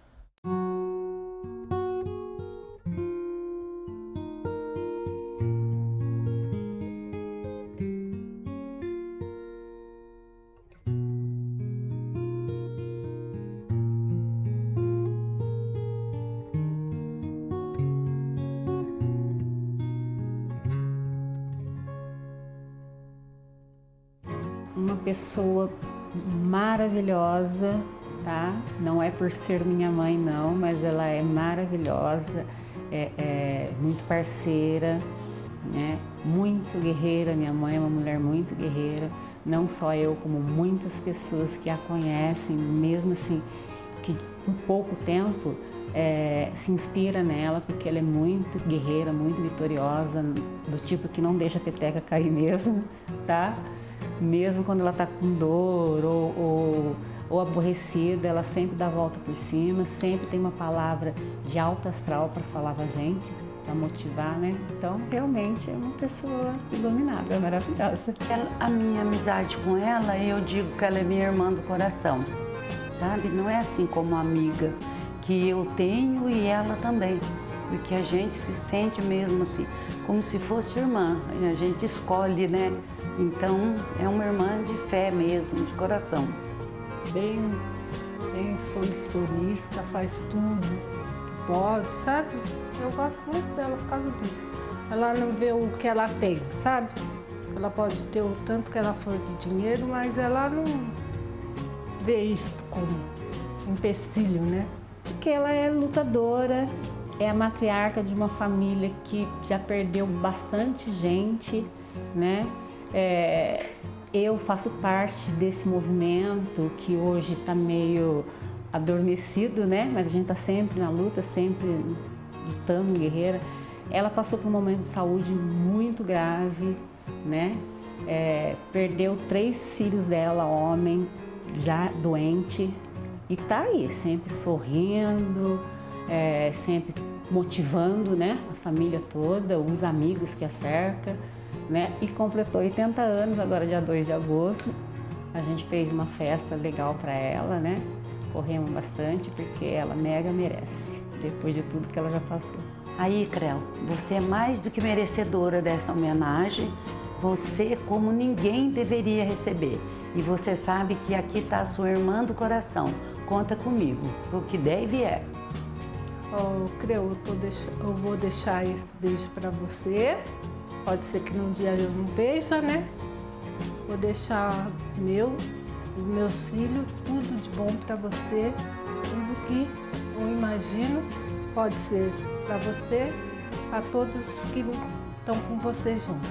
Uma pessoa maravilhosa, tá? Não é por ser minha mãe não, mas ela é maravilhosa, é muito parceira, né? Muito guerreira. Minha mãe é uma mulher muito guerreira, não só eu, como muitas pessoas que a conhecem, mesmo assim, que por pouco tempo se inspira nela, porque ela é muito guerreira, muito vitoriosa, do tipo que não deixa a peteca cair mesmo, tá? Mesmo quando ela está com dor ou aborrecida, ela sempre dá a volta por cima, sempre tem uma palavra de alto astral para falar com a gente, para motivar, né? Então, realmente é uma pessoa iluminada, maravilhosa. A minha amizade com ela, eu digo que ela é minha irmã do coração, sabe? Não é assim como amiga que eu tenho e ela também, porque a gente se sente mesmo assim, como se fosse irmã, a gente escolhe, né? Então, é uma irmã de fé mesmo, de coração. Bem solucionista, faz tudo que pode, sabe? Eu gosto muito dela por causa disso. Ela não vê o que ela tem, sabe? Ela pode ter o tanto que ela for de dinheiro, mas ela não vê isso como empecilho, né? Porque ela é lutadora, é a matriarca de uma família que já perdeu bastante gente, né? Eu faço parte desse movimento que hoje está meio adormecido, né? Mas a gente está sempre na luta, sempre lutando, guerreira. Ela passou por um momento de saúde muito grave, né? Perdeu 3 filhos dela, homem, já doente. E tá aí, sempre sorrindo, sempre motivando, né? A família toda, os amigos que a cercam. Né? E completou 80 anos, agora dia 2 de agosto. A gente fez uma festa legal para ela, né? Corremos bastante porque ela mega merece, depois de tudo que ela já passou. Aí, Creu, você é mais do que merecedora dessa homenagem. Você, como ninguém, deveria receber. E você sabe que aqui está a sua irmã do coração. Conta comigo, o que der e vier. Oh, Creu, eu vou deixar esse beijo para você. Pode ser que num dia eu não veja, né? Vou deixar os meus filhos, tudo de bom para você, tudo que eu imagino pode ser para você, para todos que estão com você juntos.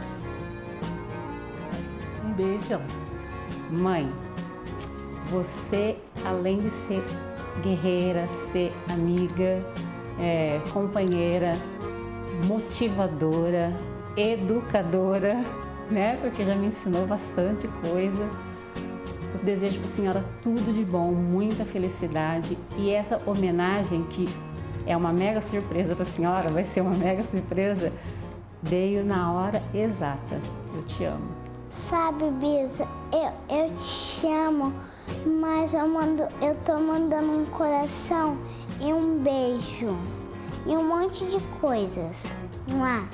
Um beijão. Mãe, você, além de ser guerreira, ser amiga, companheira, motivadora, educadora, né? Porque já me ensinou bastante coisa. Eu desejo para a senhora tudo de bom, muita felicidade. E essa homenagem, que é uma mega surpresa para a senhora, vai ser uma mega surpresa, veio na hora exata. Eu te amo. Sabe, Bisa, eu te amo, mas eu tô mandando um coração e um beijo e um monte de coisas. Mua.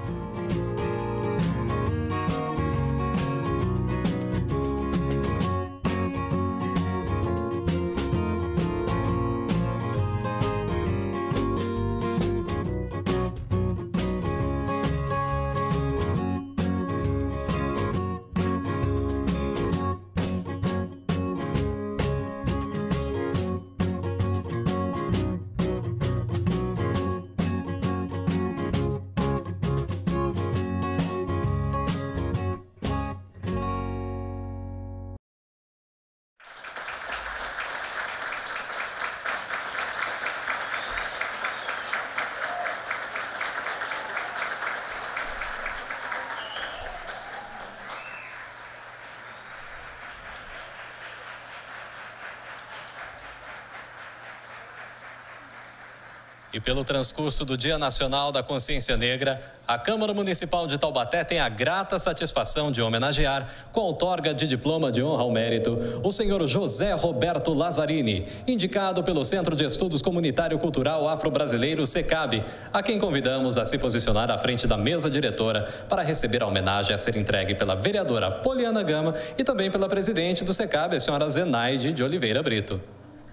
E pelo transcurso do Dia Nacional da Consciência Negra, a Câmara Municipal de Taubaté tem a grata satisfação de homenagear, com outorga de diploma de honra ao mérito, o senhor José Roberto Lazzarini, indicado pelo Centro de Estudos Comunitário Cultural Afro-Brasileiro, CECAB, a quem convidamos a se posicionar à frente da mesa diretora para receber a homenagem a ser entregue pela vereadora Poliana Gama e também pela presidente do CECAB, a senhora Zenaide de Oliveira Brito.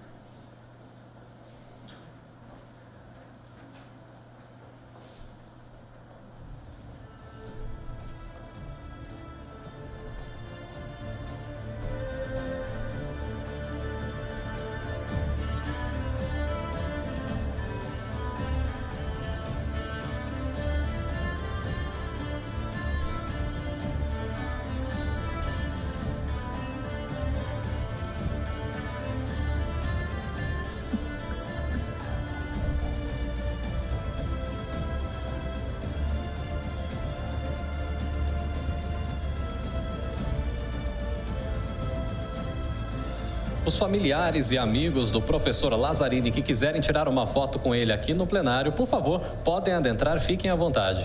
Os familiares e amigos do professor Lazzarini que quiserem tirar uma foto com ele aqui no plenário, por favor, podem adentrar, fiquem à vontade.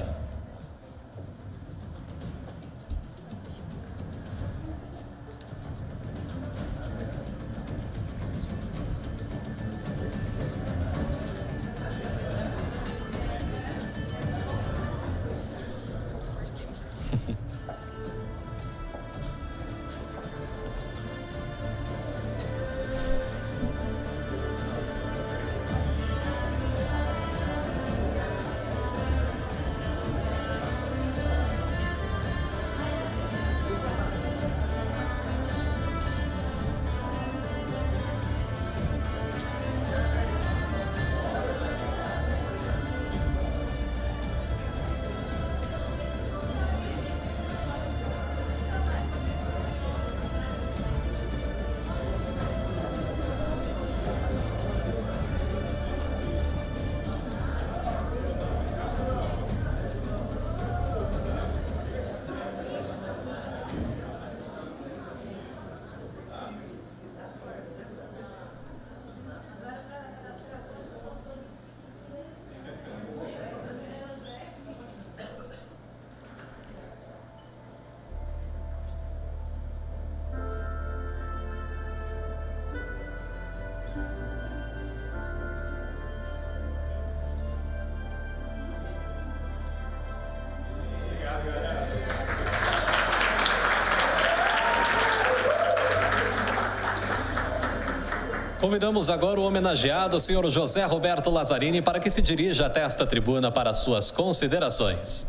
Convidamos agora o homenageado, o senhor José Roberto Lazzarini, para que se dirija até esta tribuna para suas considerações.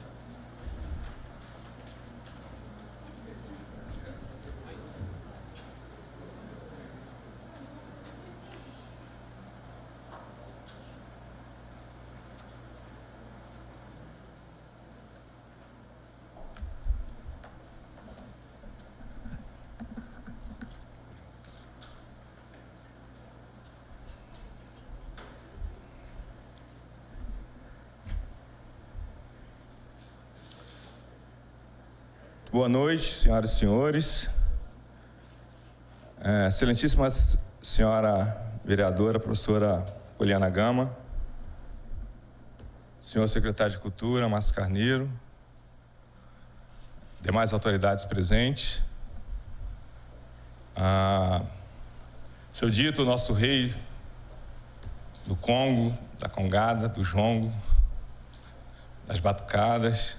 Boa noite, senhoras e senhores. Excelentíssima senhora vereadora, professora Poliana Gama, senhor secretário de Cultura, Márcio Carneiro, demais autoridades presentes, Seu Dito, nosso rei do Congo, da Congada, do Jongo, das batucadas,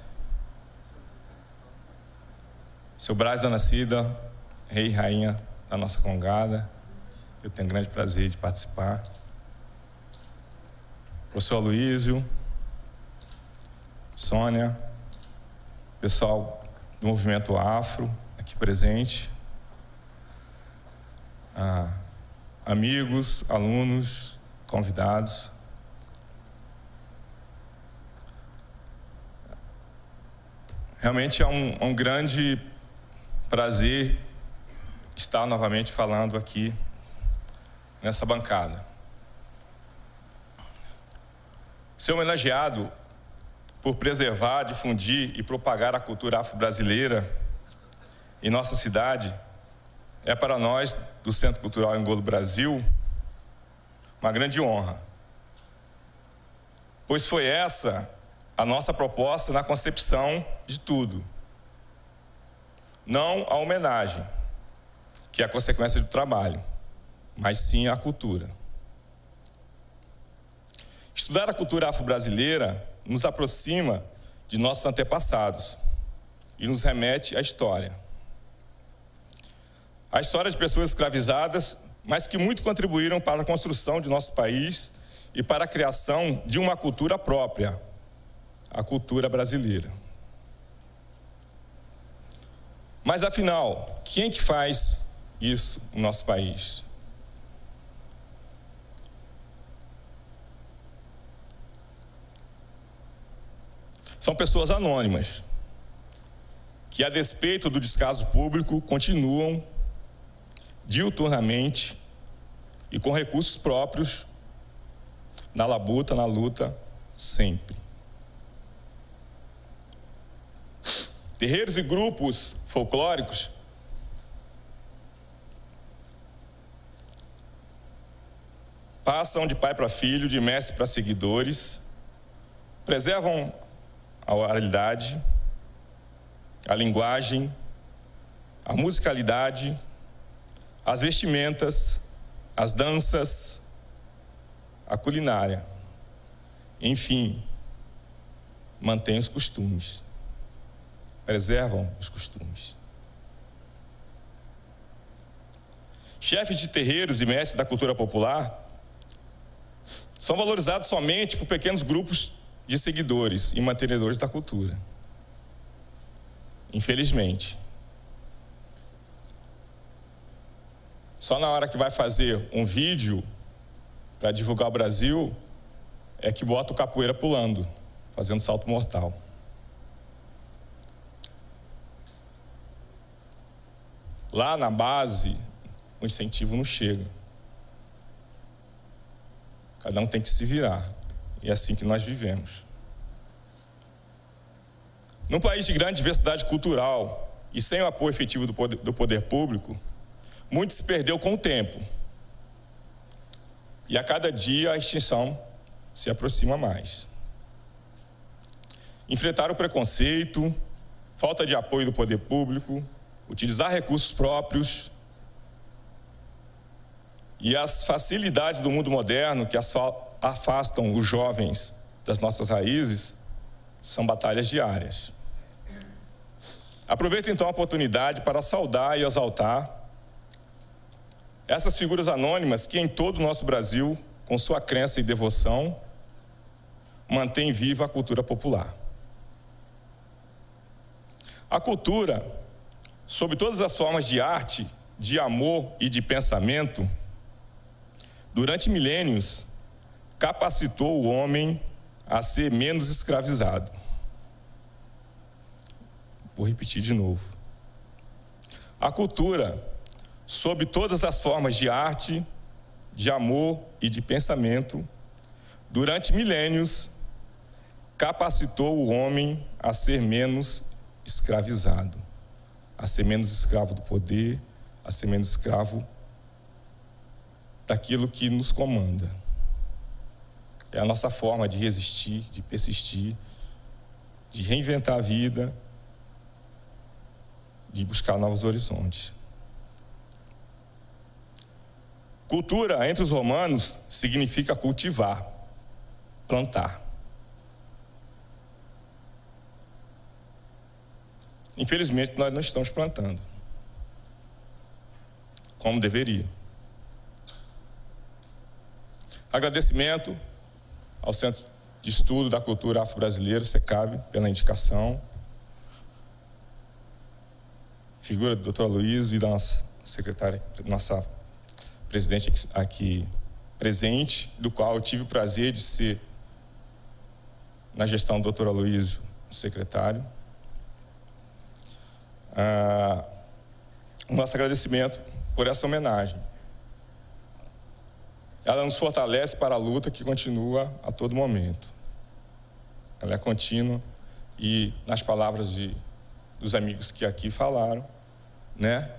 Seu Braz da Nascida, rei e rainha da nossa Congada, eu tenho grande prazer de participar. Professor Aloísio, Sônia, pessoal do Movimento Afro aqui presente, amigos, alunos, convidados. Realmente é um grande prazer estar novamente falando aqui nessa bancada. Ser homenageado por preservar, difundir e propagar a cultura afro-brasileira em nossa cidade é para nós, do Centro Cultural Engolo Brasil, uma grande honra, pois foi essa a nossa proposta na concepção de tudo. Não a homenagem, que é a consequência do trabalho, mas sim a cultura. Estudar a cultura afro-brasileira nos aproxima de nossos antepassados e nos remete à história. A história de pessoas escravizadas, mas que muito contribuíram para a construção de nosso país e para a criação de uma cultura própria, a cultura brasileira. Mas, afinal, quem que faz isso no nosso país? São pessoas anônimas, que, a despeito do descaso público, continuam diuturnamente e com recursos próprios na luta, sempre. Terreiros e grupos folclóricos passam de pai para filho, de mestre para seguidores, preservam a oralidade, a linguagem, a musicalidade, as vestimentas, as danças, a culinária. Enfim, mantêm os costumes, preservam os costumes. Chefes de terreiros e mestres da cultura popular são valorizados somente por pequenos grupos de seguidores e mantenedores da cultura. Infelizmente. Só na hora que vai fazer um vídeo para divulgar o Brasil é que bota o capoeira pulando, fazendo salto mortal. Lá na base, o incentivo não chega. Cada um tem que se virar. E é assim que nós vivemos. Num país de grande diversidade cultural e sem o apoio efetivo do poder público, muito se perdeu com o tempo. E a cada dia a extinção se aproxima mais. Enfrentar o preconceito, falta de apoio do poder público, utilizar recursos próprios e as facilidades do mundo moderno que afastam os jovens das nossas raízes são batalhas diárias. Aproveito então a oportunidade para saudar e exaltar essas figuras anônimas que em todo o nosso Brasil, com sua crença e devoção, mantêm viva a cultura popular. A cultura, sob todas as formas de arte, de amor e de pensamento, durante milênios, capacitou o homem a ser menos escravizado. Vou repetir de novo. A cultura, sob todas as formas de arte, de amor e de pensamento, durante milênios, capacitou o homem a ser menos escravizado, a ser menos escravo do poder, a ser menos escravo daquilo que nos comanda. É a nossa forma de resistir, de persistir, de reinventar a vida de buscar novos horizontes. Cultura, entre os romanos, significa cultivar, plantar. Infelizmente, nós não estamos plantando como deveria. Agradecimento ao Centro de Estudo da Cultura Afro-Brasileira, CECAB, pela indicação. Figura do Dr. Aloysio e da nossa secretária, nossa presidente aqui presente, do qual eu tive o prazer de ser, na gestão do Dr. Aloysio, secretário. O nosso agradecimento por essa homenagem. Ela nos fortalece para a luta que continua a todo momento. Ela é contínua e, nas palavras dos amigos que aqui falaram, né?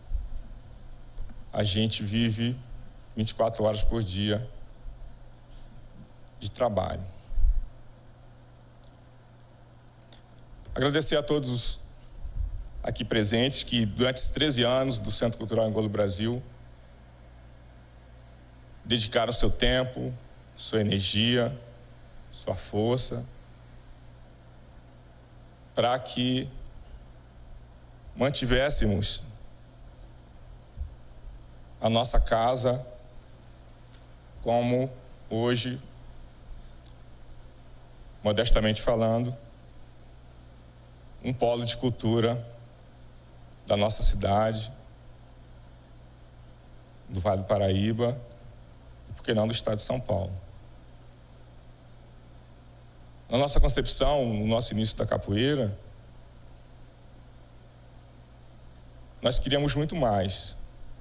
A gente vive 24 horas por dia de trabalho. Agradecer a todos os aqui presentes que, durante esses 13 anos do Centro Cultural Angola Brasil, dedicaram seu tempo, sua energia, sua força, para que mantivéssemos a nossa casa como hoje, modestamente falando, um polo de cultura da nossa cidade, do Vale do Paraíba e, por que não, do estado de São Paulo. Na nossa concepção, no nosso início da capoeira, nós queríamos muito mais.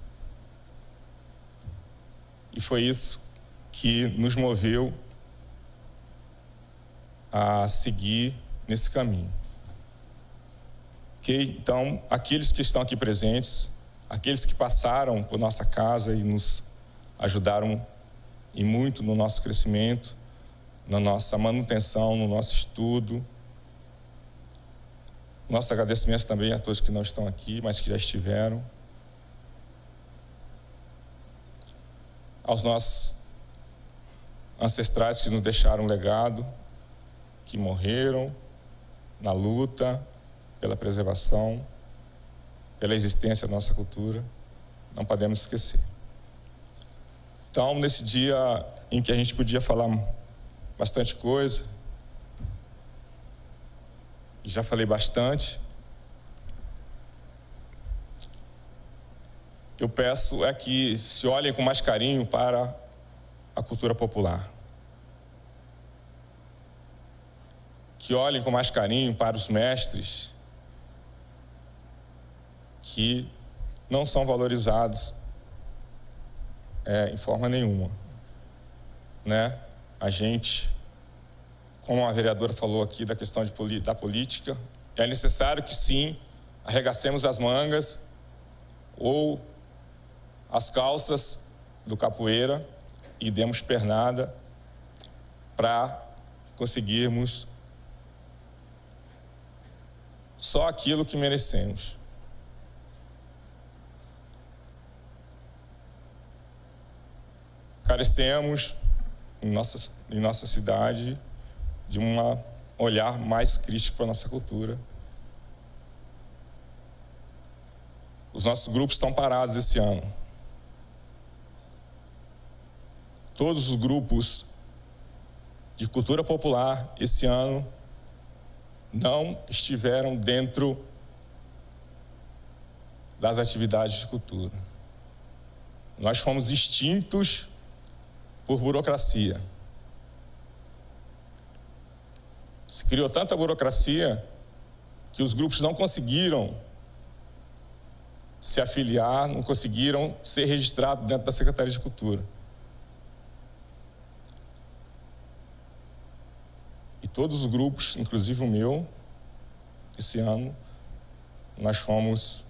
E foi isso que nos moveu a seguir nesse caminho. Ok? Então, aqueles que estão aqui presentes, aqueles que passaram por nossa casa e nos ajudaram e muito no nosso crescimento, na nossa manutenção, no nosso estudo. Nosso agradecimento também a todos que não estão aqui, mas que já estiveram. Aos nossos ancestrais que nos deixaram um legado, que morreram na luta pela preservação, pela existência da nossa cultura, não podemos esquecer. Então, nesse dia em que a gente podia falar bastante coisa, e já falei bastante, eu peço é que se olhem com mais carinho para a cultura popular. Que olhem com mais carinho para os mestres que não são valorizados em forma nenhuma, né? A gente, como a vereadora falou aqui da questão da política, é necessário que sim, arregacemos as mangas ou as calças do capoeira e demos pernada para conseguirmos só aquilo que merecemos. Carecemos em nossa cidade de um olhar mais crítico para a nossa cultura. Os nossos grupos estão parados esse ano. Todos os grupos de cultura popular esse ano não estiveram dentro das atividades de cultura. Nós fomos extintos por burocracia. Se criou tanta burocracia que os grupos não conseguiram se afiliar, não conseguiram ser registrados dentro da Secretaria de Cultura. E todos os grupos, inclusive o meu, esse ano, nós fomos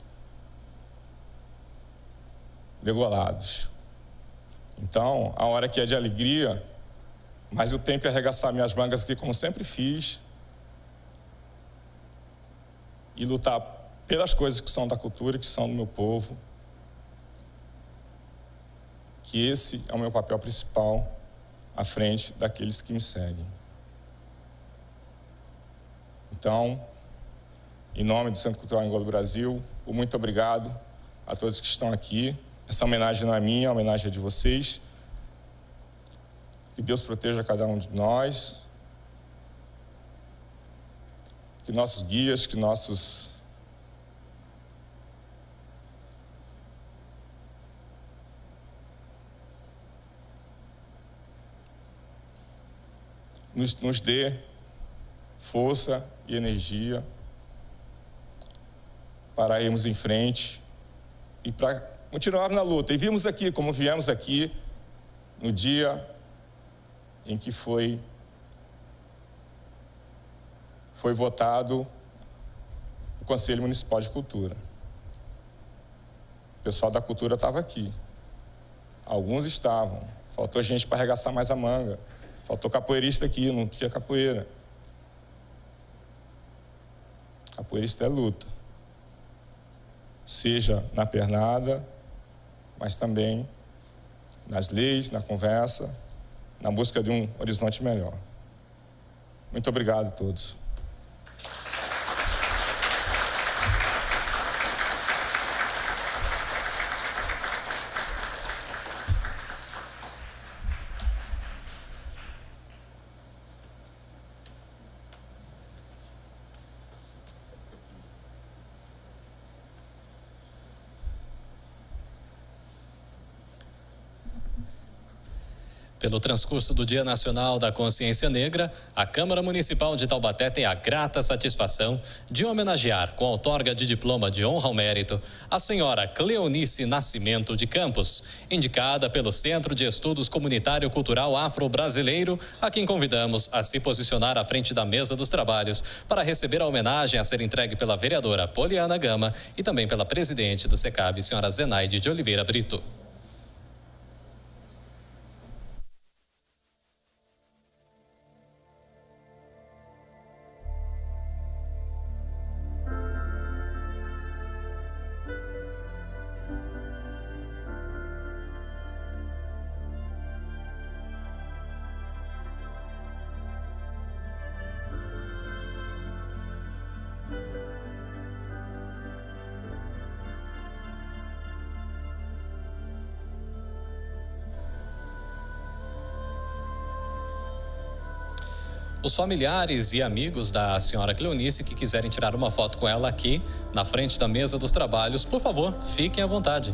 degolados. Então, a hora que é de alegria, mas eu tenho que arregaçar minhas mangas aqui, como sempre fiz, e lutar pelas coisas que são da cultura, que são do meu povo, que esse é o meu papel principal à frente daqueles que me seguem. Então, em nome do Centro Cultural Angola do Brasil, muito obrigado a todos que estão aqui. Essa homenagem não é minha, a homenagem é de vocês. Que Deus proteja cada um de nós. Que nossos guias, que nossos nos dê força e energia para irmos em frente e para continuar na luta. E vimos aqui, como viemos aqui, no dia em que foi votado o Conselho Municipal de Cultura. O pessoal da cultura estava aqui. Alguns estavam. Faltou gente para arregaçar mais a manga. Faltou capoeirista aqui, não tinha capoeira. Capoeirista é luta. Seja na pernada, mas também nas leis, na conversa, na busca de um horizonte melhor. Muito obrigado a todos. Pelo transcurso do Dia Nacional da Consciência Negra, a Câmara Municipal de Taubaté tem a grata satisfação de homenagear, com a outorga de diploma de honra ao mérito, a senhora Cleonice Nascimento de Campos, indicada pelo Centro de Estudos Comunitário Cultural Afro-Brasileiro, a quem convidamos a se posicionar à frente da mesa dos trabalhos para receber a homenagem a ser entregue pela vereadora Poliana Gama e também pela presidente do SECAB, senhora Zenaide de Oliveira Brito. Os familiares e amigos da senhora Cleonice que quiserem tirar uma foto com ela aqui, na frente da mesa dos trabalhos, por favor, fiquem à vontade.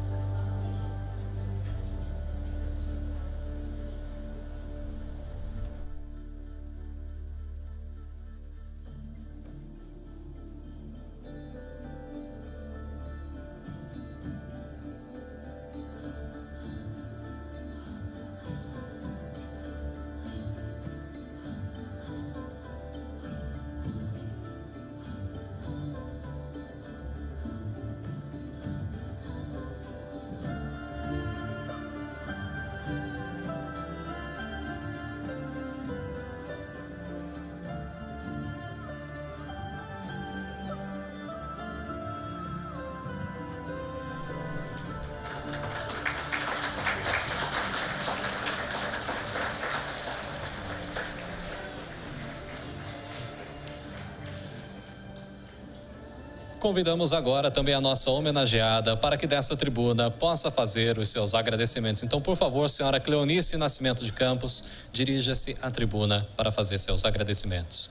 Convidamos agora também a nossa homenageada para que dessa tribuna possa fazer os seus agradecimentos. Então, por favor, senhora Cleonice Nascimento de Campos, dirija-se à tribuna para fazer seus agradecimentos.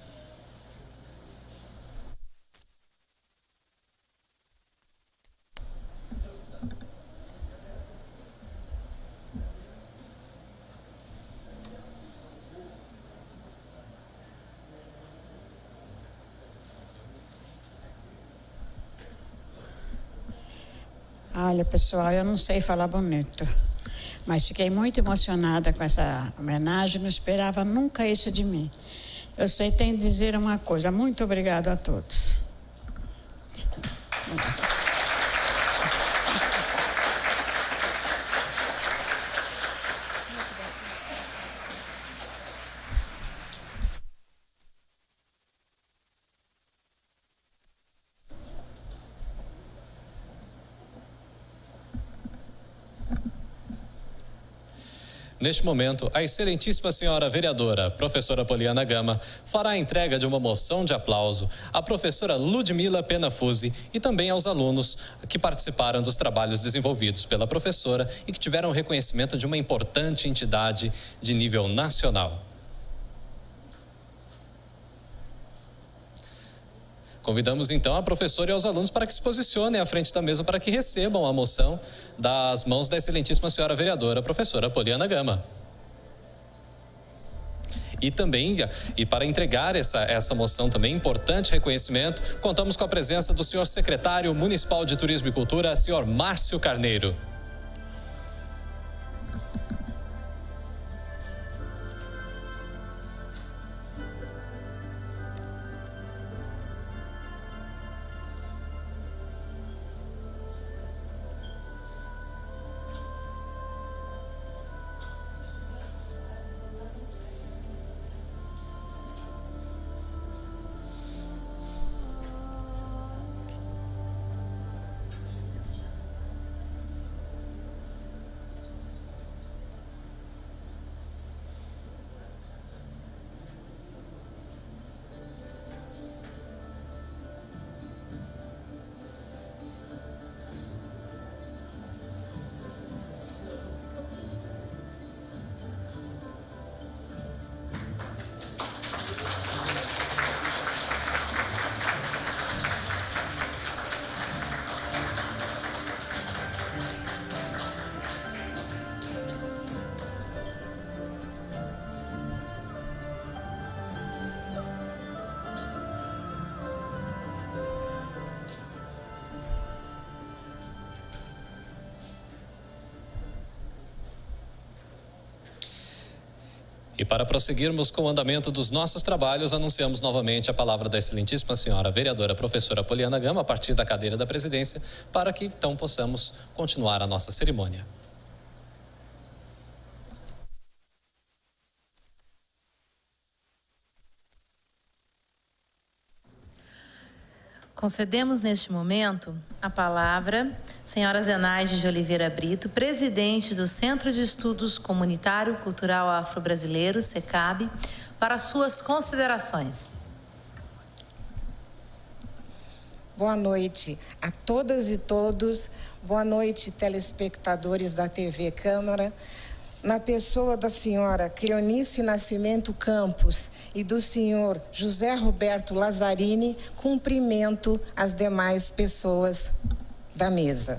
Olha, pessoal, eu não sei falar bonito, mas fiquei muito emocionada com essa homenagem, não esperava nunca isso de mim. Eu sei, tenho que dizer uma coisa, muito obrigado a todos. Neste momento, a excelentíssima senhora vereadora, professora Poliana Gama, fará a entrega de uma moção de aplauso à professora Ludmila Penafusi e também aos alunos que participaram dos trabalhos desenvolvidos pela professora e que tiveram o reconhecimento de uma importante entidade de nível nacional. Convidamos então a professora e aos alunos para que se posicionem à frente da mesa para que recebam a moção das mãos da excelentíssima senhora vereadora, professora Poliana Gama. E para entregar essa moção também, importante reconhecimento, contamos com a presença do senhor secretário municipal de Turismo e Cultura, senhor Márcio Carneiro. E para prosseguirmos com o andamento dos nossos trabalhos, anunciamos novamente a palavra da excelentíssima senhora vereadora professora Poliana Gama, a partir da cadeira da presidência, para que então possamos continuar a nossa cerimônia. Concedemos neste momento a palavra senhora Zenaide de Oliveira Brito, presidente do Centro de Estudos Comunitário Cultural Afro-Brasileiro, CECAB, para suas considerações. Boa noite a todas e todos, boa noite telespectadores da TV Câmara. Na pessoa da senhora Cleonice Nascimento Campos e do senhor José Roberto Lazzarini, cumprimento as demais pessoas da mesa.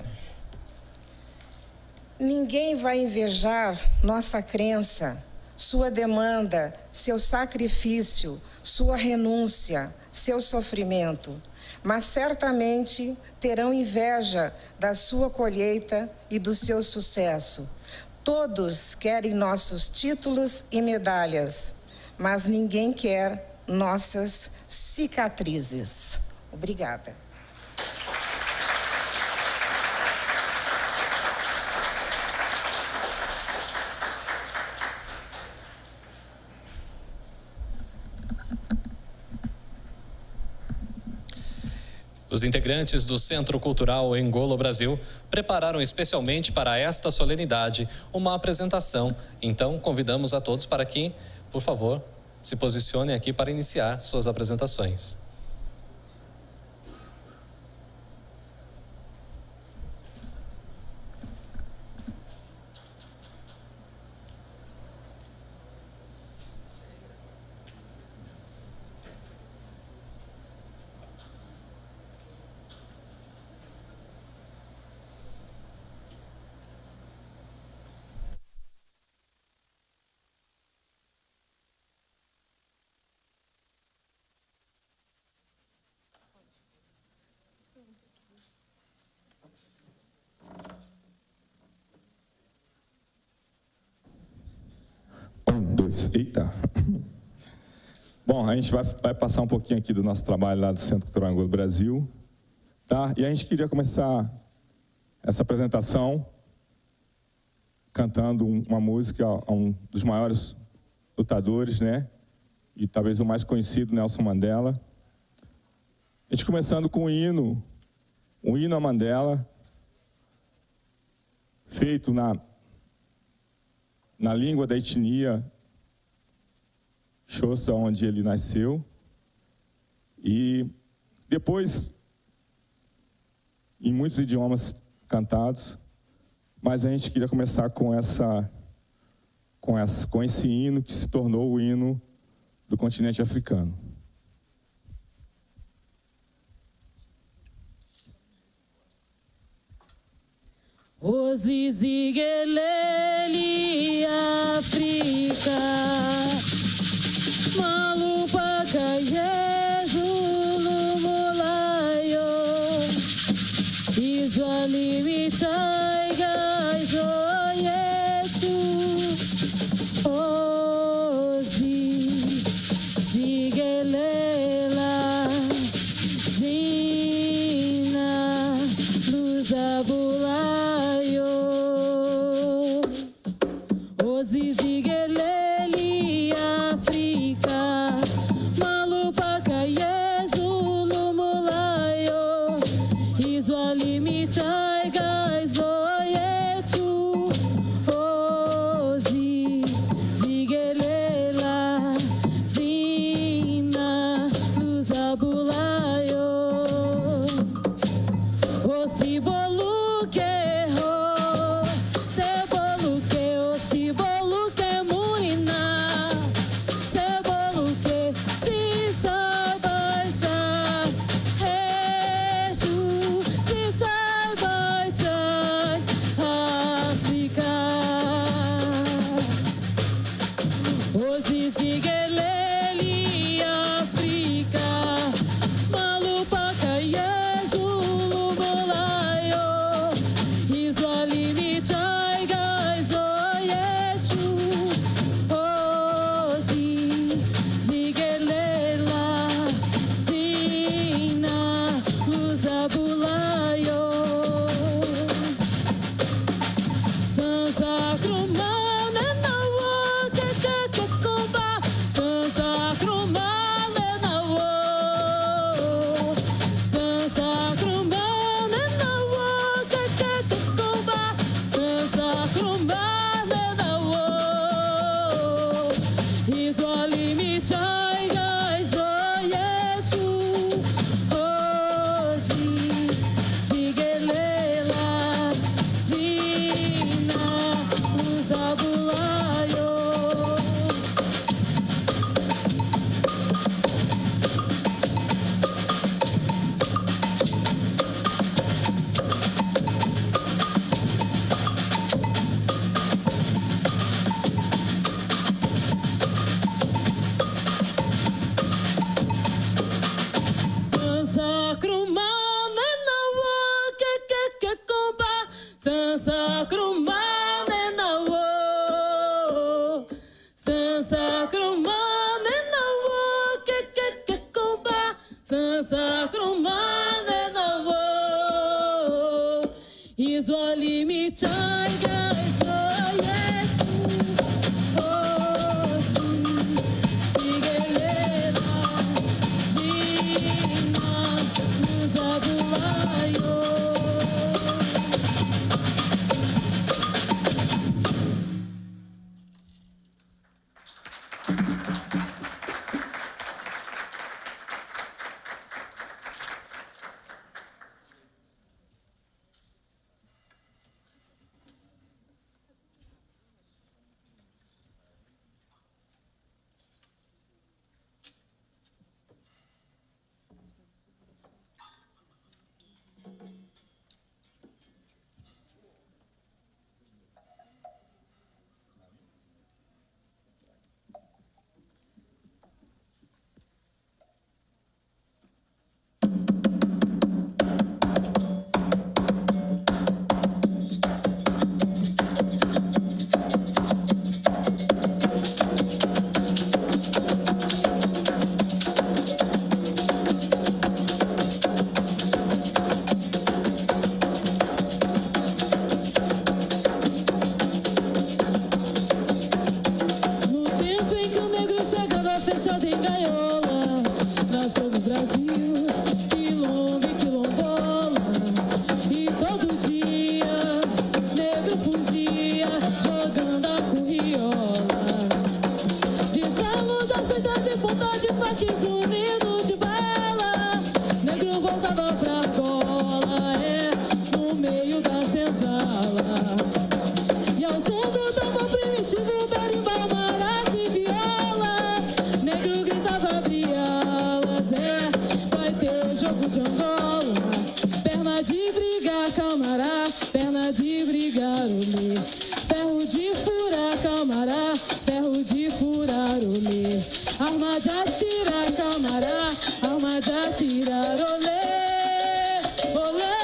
Ninguém vai invejar nossa crença, sua demanda, seu sacrifício, sua renúncia, seu sofrimento, mas certamente terão inveja da sua colheita e do seu sucesso. Todos querem nossos títulos e medalhas, mas ninguém quer nossas cicatrizes. Obrigada. Os integrantes do Centro Cultural Engolo Brasil prepararam especialmente para esta solenidade uma apresentação. Então, convidamos a todos para que, por favor, se posicionem aqui para iniciar suas apresentações. Eita! Bom, a gente vai passar um pouquinho aqui do nosso trabalho lá do Centro Cultural Engolo Brasil, tá? E a gente queria começar essa apresentação cantando uma música a um dos maiores lutadores, né? E talvez o mais conhecido, Nelson Mandela. A gente começando com um hino a Mandela, feito na língua da etnia Xhosa, onde ele nasceu, e depois em muitos idiomas cantados, mas a gente queria começar com esse hino que se tornou o hino do continente africano. Ozizigeleli Afrika Malupaka Yezulu Mulayo Izwalimi Chaiga Izoyetu Ozizigelela Dina Luzabulayo Ozizigeleli Afrika Malupaka Yezulu Mulayo Izwalimi Chaiga Izoyetu Ozizigelela Dina Luzabulayo Osiboluke Ozizigeleli Afrika Malupaka Yezulu Mulayo Izwalimi Chaiga Izoyetu Ozizigelela Dina Luzabulayo Sansa Krumana Izwalimi Chaiga Izoyetu Ozizigelela Dina Luzabulayo Sansa Krumana na wo ke komba Sansa Krumana na wo Sansa Krumana na wo ke komba Sansa Krumana na wo Izwalimi Chaiga Izoyetu Ozizigelela Dina Luzabulayo fechado em gaiola, nasceu no Brasil, quilombo e quilombola, e todo dia negro fugia jogando a curriola. arma de atirar, camará, arma de atirar, olê, olê.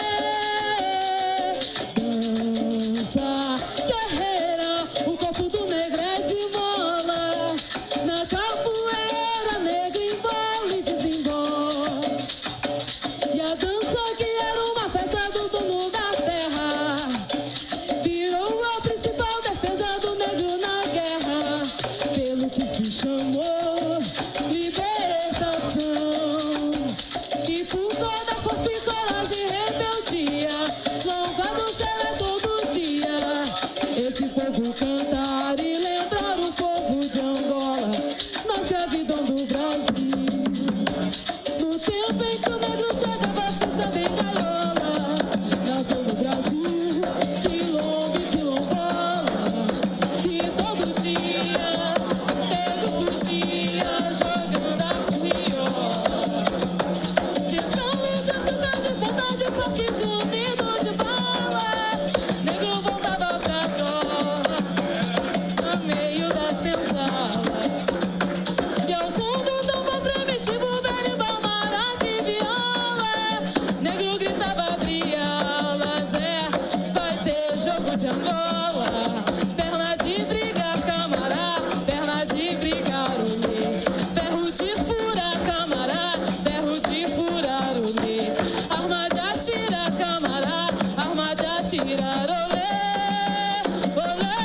Dança, guerreira, o corpo do negro é de mola. Na capoeira, negro embola e desembola. E a dança que era uma festa do dono da terra virou a principal defesa do negro na guerra, pelo que se chamou libertação. E por toda força e coragem e rebeldia, louvado será todo dia esse povo cantar e lembrar o povo de Angola, na escravidão do Brasil. No tempo em que o negro chegava a ficha bem gaiola, nasceu no Brasil quilombo e quilombola. E todo dia negro fugia jogando a curriola. De São Luís a cidade, vontade, fortes unidos de bala, negro voltava pra terra, no meio da senzala. E ao som do tambor primitivo, berimbau, maraca e viola, negro gritava, abria alas, vai ter jogo de Angola. Perna de briga, camará, perna de brigar, olê. Ferro de furar, camará, ferro de furar, olê. Arma de atirar, camará, arma de atirar, olê, olê.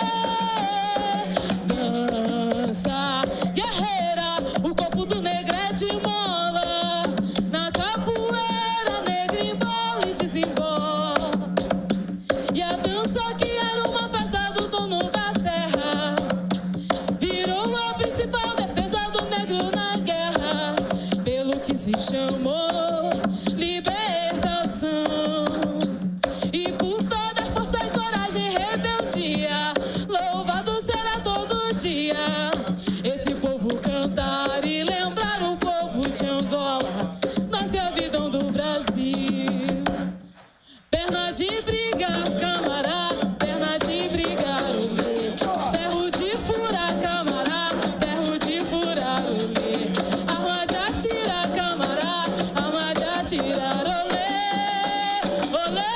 Dança, guerreira, o corpo do negro é de mola. Na capoeira, negro embola e desembola. E a dança que era uma festa do dono da terra virou a principal defesa do negro na guerra, pelo que se chamou libertação. E por toda força e coragem e rebeldia, louvado será todo dia esse povo cantar e lembrar o povo de Angola, na escravidão do Brasil. Perna de briga, camará, perna de brigar, olê. Ferro de furar, camará, ferro de furar, olê. Arma de atirar, camará, arma de atirar, olê, olê.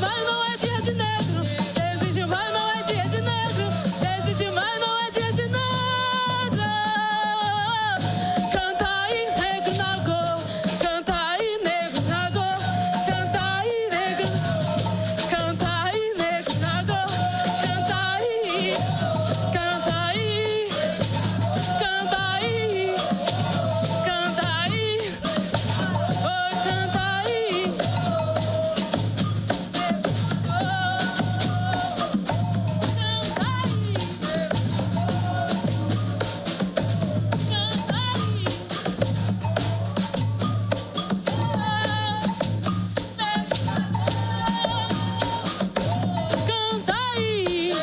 maio não é dia de negro. 13 de maio não é dia de negro. 13 de maio não é dia de negro. Canta aí, negro nagô. Canta aí, negro nagô. Canta aí, negro. Canta aí, negro nagô. Canta aí. Canta aí. Canta aí. Canta aí. Oi, canta aí. Canta aí.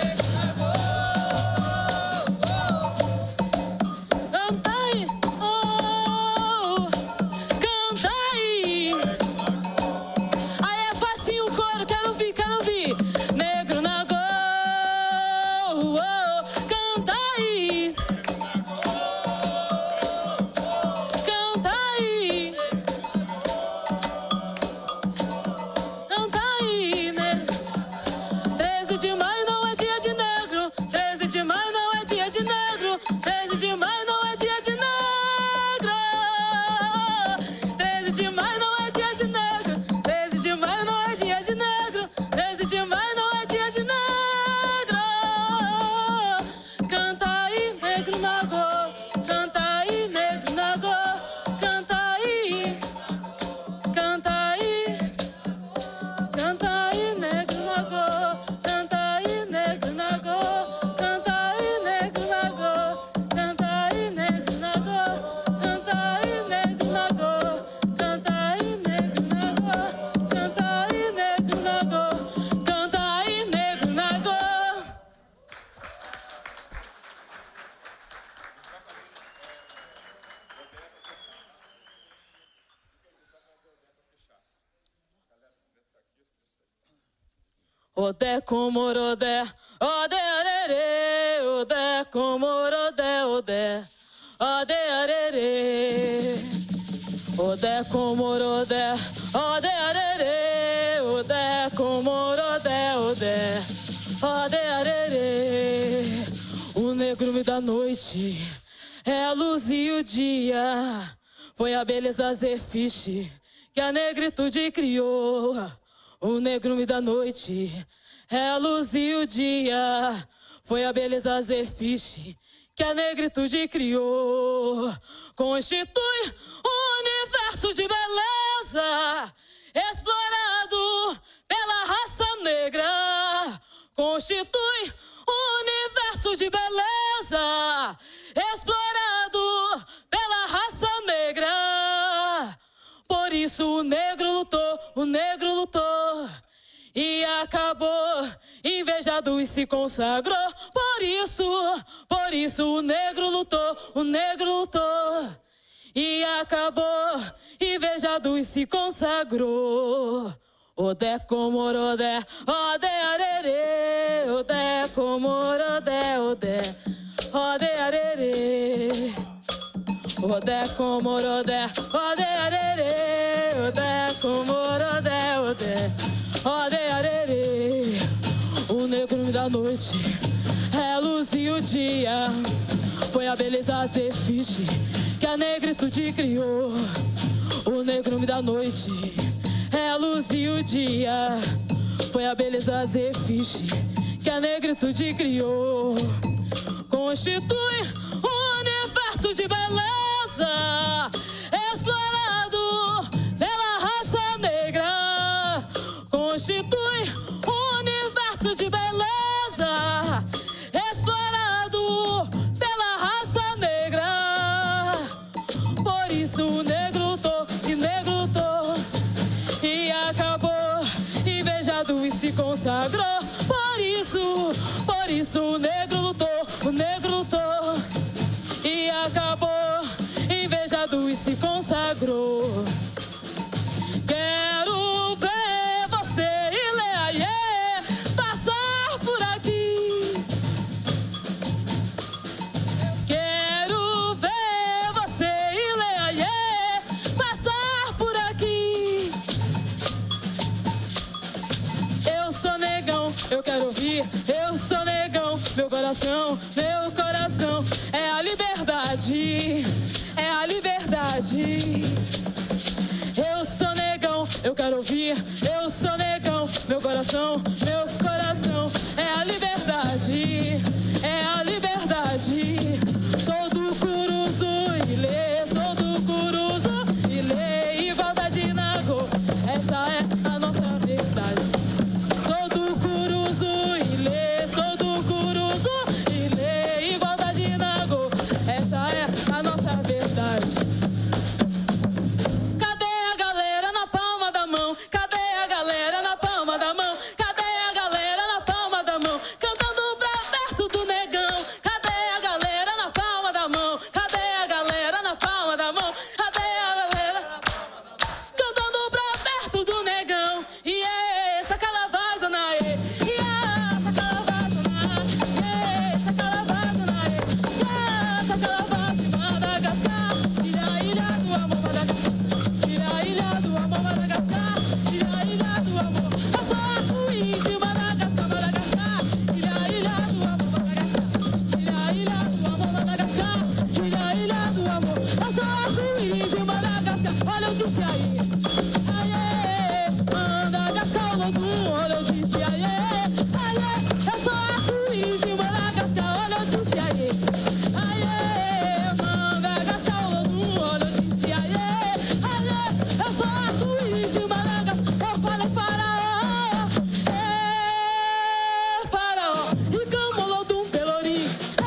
Canta aí. Oh, canta aí. Aí é facinho o coro, quero ouvir, quero ouvir. Negro na go. Oh, canta aí. Canta aí. Canta aí, né? 13 de maio não é dia de negro. 13 de maio não é dia de negro. 13 de maio não é dia de negro. 13 de maio não é dia de negro. 13 de maio não é dia de negro. 13 de maio não é dia de negro. Canta aí, negro nagô. Canta aí, negro nagô. Canta aí. Canta aí. Canta aí, negro nagô. Canta aí, negro nagô. Canta aí, negro nagô. Canta aí, negro nagô. Canta aí, negro nagô. Canta aí, negro nagô. Canta aí, negro nagô. Canta aí, negro nagô. Odé como orodé, odé arerê, odé como orodé, odé, odé arerê. Odé como orodé, odé arerê, odé como orodé, odé, odé arerê. O negrume da noite é a luz e o dia. Foi a beleza Zefiche que a negritude criou. O negrume da noite é a luz e o dia. Foi a beleza Zefiche que a negritude criou. Constitui um universo de beleza explorado pela raça negra. Constitui um universo de beleza explorado pela raça negra. Por isso o negro lutou e acabou invejado e se consagrou. Por isso o negro lutou e acabou invejado e se consagrou. Odé como orodé, odé arerê, odé como orodé, odé, odé arerê. Odé como orodé, odé arerê, odé como orodé, odé, odé arerê. O negrume da noite é a luz e o dia. Foi a beleza Zefiche que a negritude criou. O negrume da noite é a luz e o dia. Foi a beleza Zefiche que a negritude criou. Constitui um universo de beleza explorado pela raça negra. Constitui um universo de beleza explorado pela raça negra. Por isso o negro lutou e acabou invejado e se consagrou. Por isso o negro lutou e acabou invejado e se consagrou. Quero ver você e Leaie passar por aqui. Quero ver você e Leaie passar por aqui. eu quero ouvir. Eu sou negão, meu coração é a liberdade, é a liberdade. Eu sou negão, eu quero ouvir. Eu sou negão, meu coração é a liberdade, é a liberdade. Sou do Curuzu Ilê, sou do Curuzu Ilê, igualdade na cor, essa é a nossa verdade. Sou do Curuzu Ilê, sou do Curuzu Ilê, igualdade na cor, essa é a nossa verdade. Cadê a galera na palma da mão? Cadê a galera na palma da mão? Cadê a galera na palma da mão? Cantando pra perto do negão. Cadê a galera na palma da mão? Cadê a galera na palma da mão? Cadê a galera cantando pra perto do negão? E essa calavazana, e essa calavazana, e essa calavazana, e essa calavazana de Madagascar, ilha, ilha do amor Madagascar, ilha, ilha do amor Madagascar, ilha, ilha do amor. Eu sou arco-íris de Madagascar, Madagascar, ilha, ilha do amor Madagascar, ilha, ilha do amor Madagascar, ilha, ilha do amor. Eu sou arco-íris de Madagascar, olha eu disse aí, aê, Madagascar, Lodum, olha eu disse aí, aê, eu sou arco-íris de Madagascar, olha eu disse aí, aê, Madagascar, Lodum, olha eu disse aí, aê, eu sou arco-íris de Madagascar, eu falei faraó, e Camolodum, Pelourinho,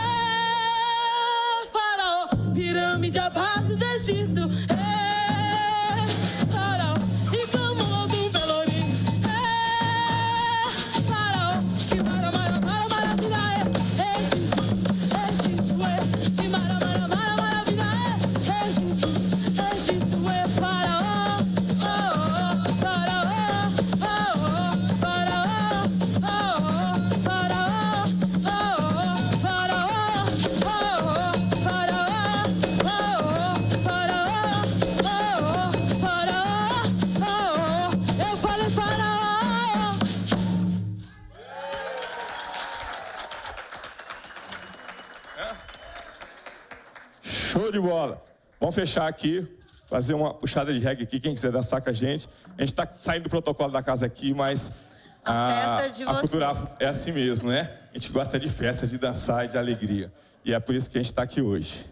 faraó, pirâmide, a base do Egito, faraó, e Camolodum, Pelourinho, faraó, que maravilha, Egito, Egito, que maravilha, Egito, Egito, faraó, faraó, faraó, faraó, faraó, eu falei faraó. Show de bola. Vamos fechar aqui, fazer uma puxada de reggae aqui. Quem quiser dançar com a gente. A gente está saindo do protocolo da casa aqui, mas festa de a cultura vocês. é assim mesmo, né? A gente gosta de festa, de dançar e de alegria. E é por isso que a gente está aqui hoje.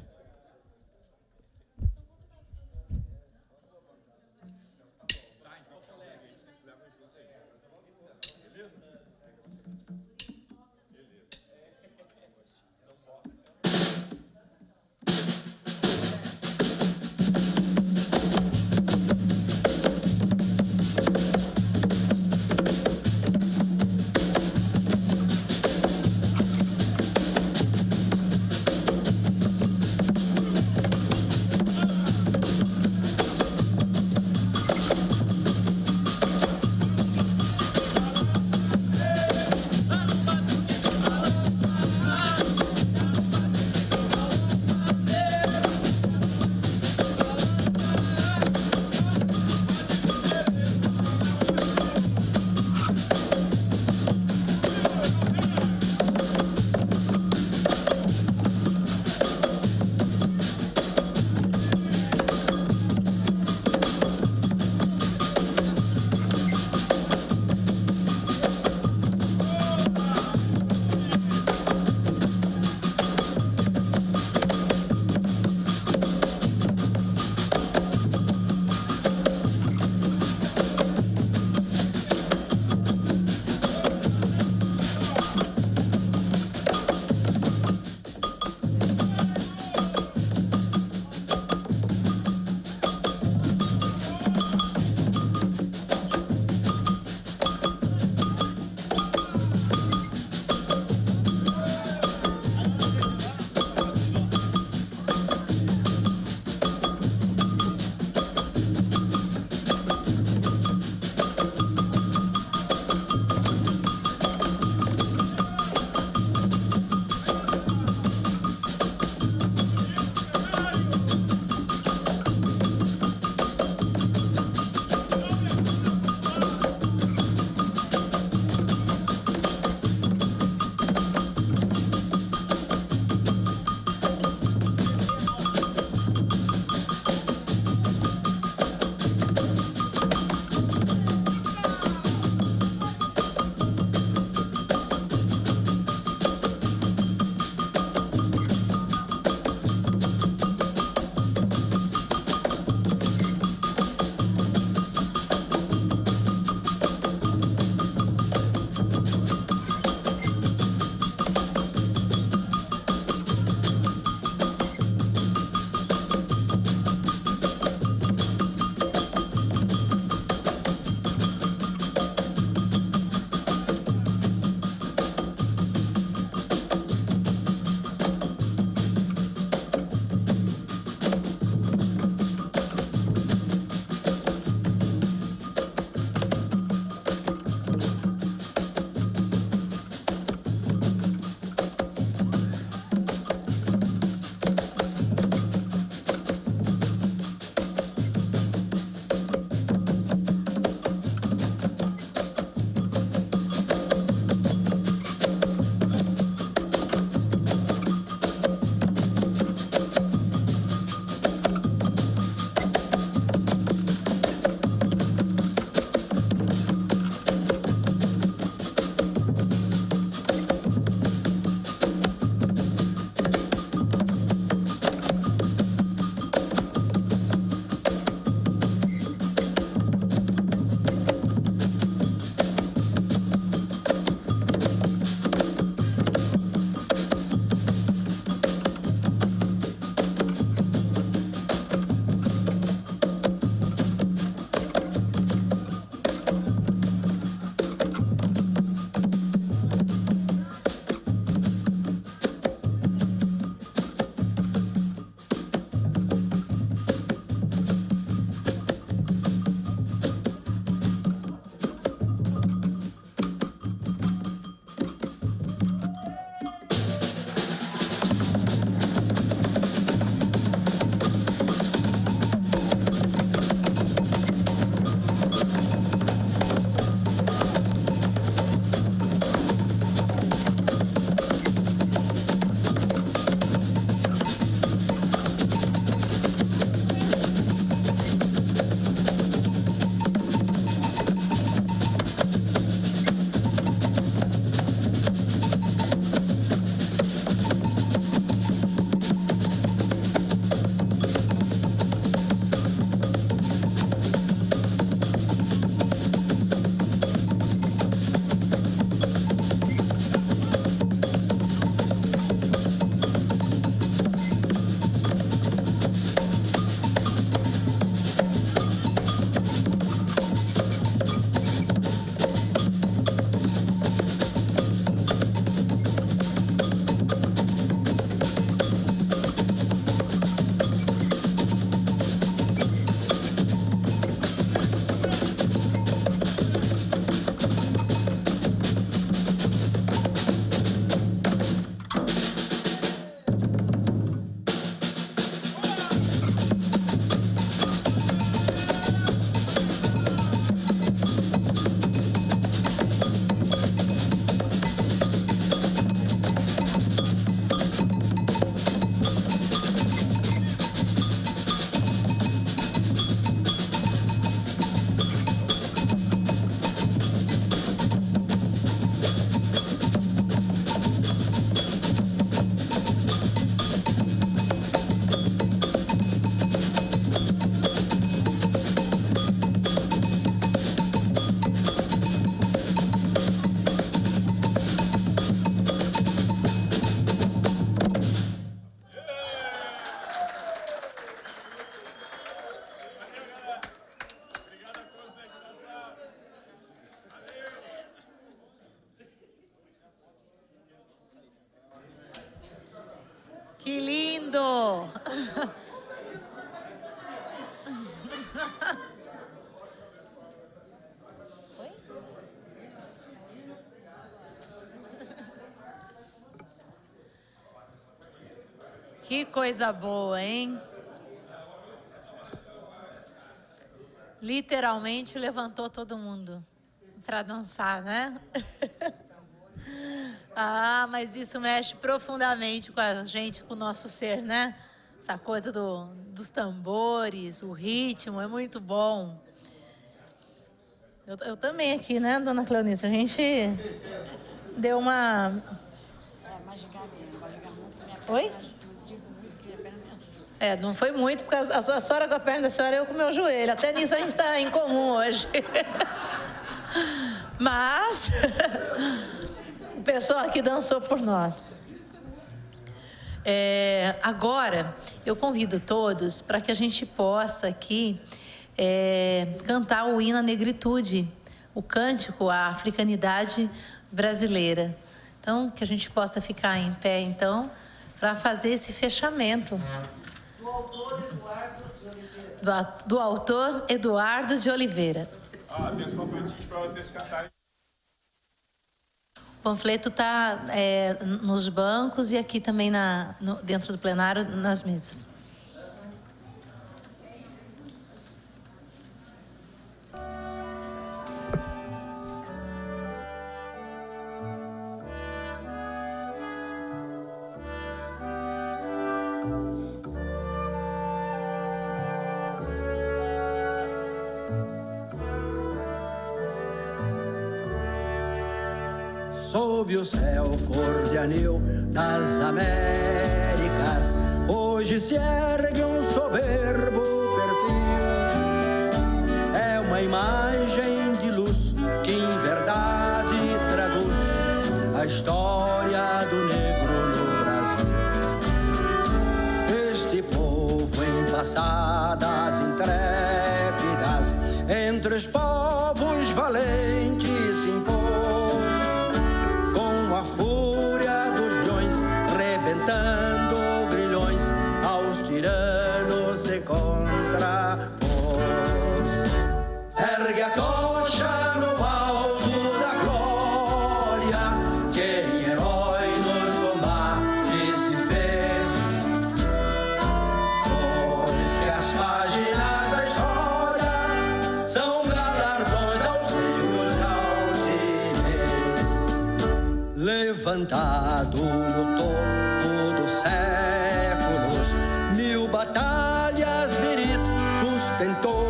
Que lindo! Que coisa boa, hein? Literalmente levantou todo mundo para dançar, né? Ah, mas isso mexe profundamente com a gente, com o nosso ser, né? Essa coisa dos tambores, o ritmo, é muito bom. Eu também aqui, né, dona Cleonice? A gente deu uma... Oi? Não foi muito, porque a senhora com a perna da senhora e eu com o meu joelho. Até nisso a gente está em comum hoje. Mas o pessoal aqui dançou por nós. Agora, eu convido todos para que a gente possa aqui cantar o hino à negritude, o cântico à africanidade brasileira. Então, que a gente possa ficar em pé, então, para fazer esse fechamento. Do autor Eduardo de Oliveira. Tem os panfletinhos para vocês cantarem. O panfleto está nos bancos e aqui também dentro do plenário, nas mesas. Sob o céu cor de anil das Américas, hoje se ergue um soberbo perfil. É uma imagem de luz que em verdade traduz a história do negro no Brasil. Este povo em passadas intrépidas, entre os povos valentes se impôs. A fúria dos leões, rebentando grilhões, aos tiranos se contrapôs. Ergue a tocha no alto da glória, que em herói nos combates se fez. Pois que as páginas da história são galardões aos negros de altivez. Levantado no topo dos séculos, 1000 batalhas viris sustentou.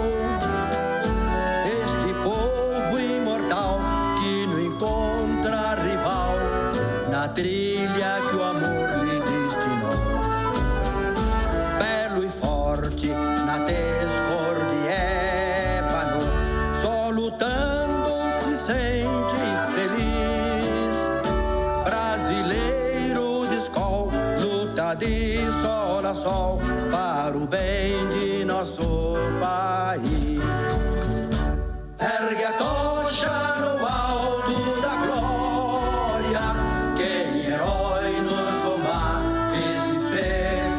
Este povo imortal que não encontra rival na trilha que o amor lhe destinou. Belo e forte na tez cor de ébano, só lutando se sente feliz. Brasileiro de escola, luta de sol a sol para o bem de nosso país. Ergue a tocha no alto da glória, que em herói nos combates se fez.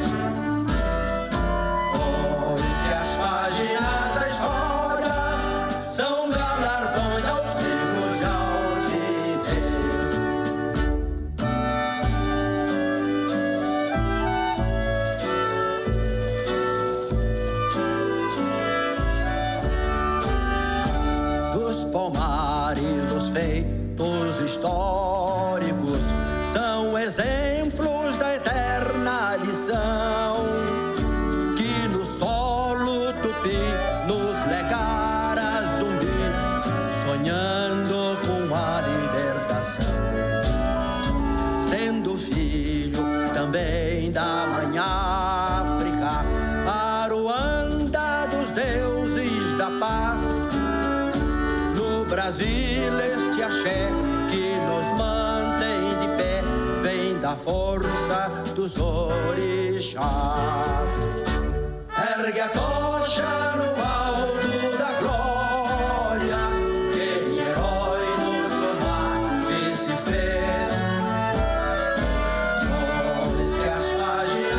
Pois que as páginas da história são galardões aos negros de altivez. Dos Palmares, os feitos históricos são exemplos da eterna lição que no solo tupi nos legara Zumbi, sonhando com a libertação. Sendo filho também da mãe África, Aruanda dos deuses da paz. No Brasil este axé que nos mantém de pé vem da força dos orixás. Ergue a tocha no alto da glória, que em herói nos combates se fez. Pois que as páginas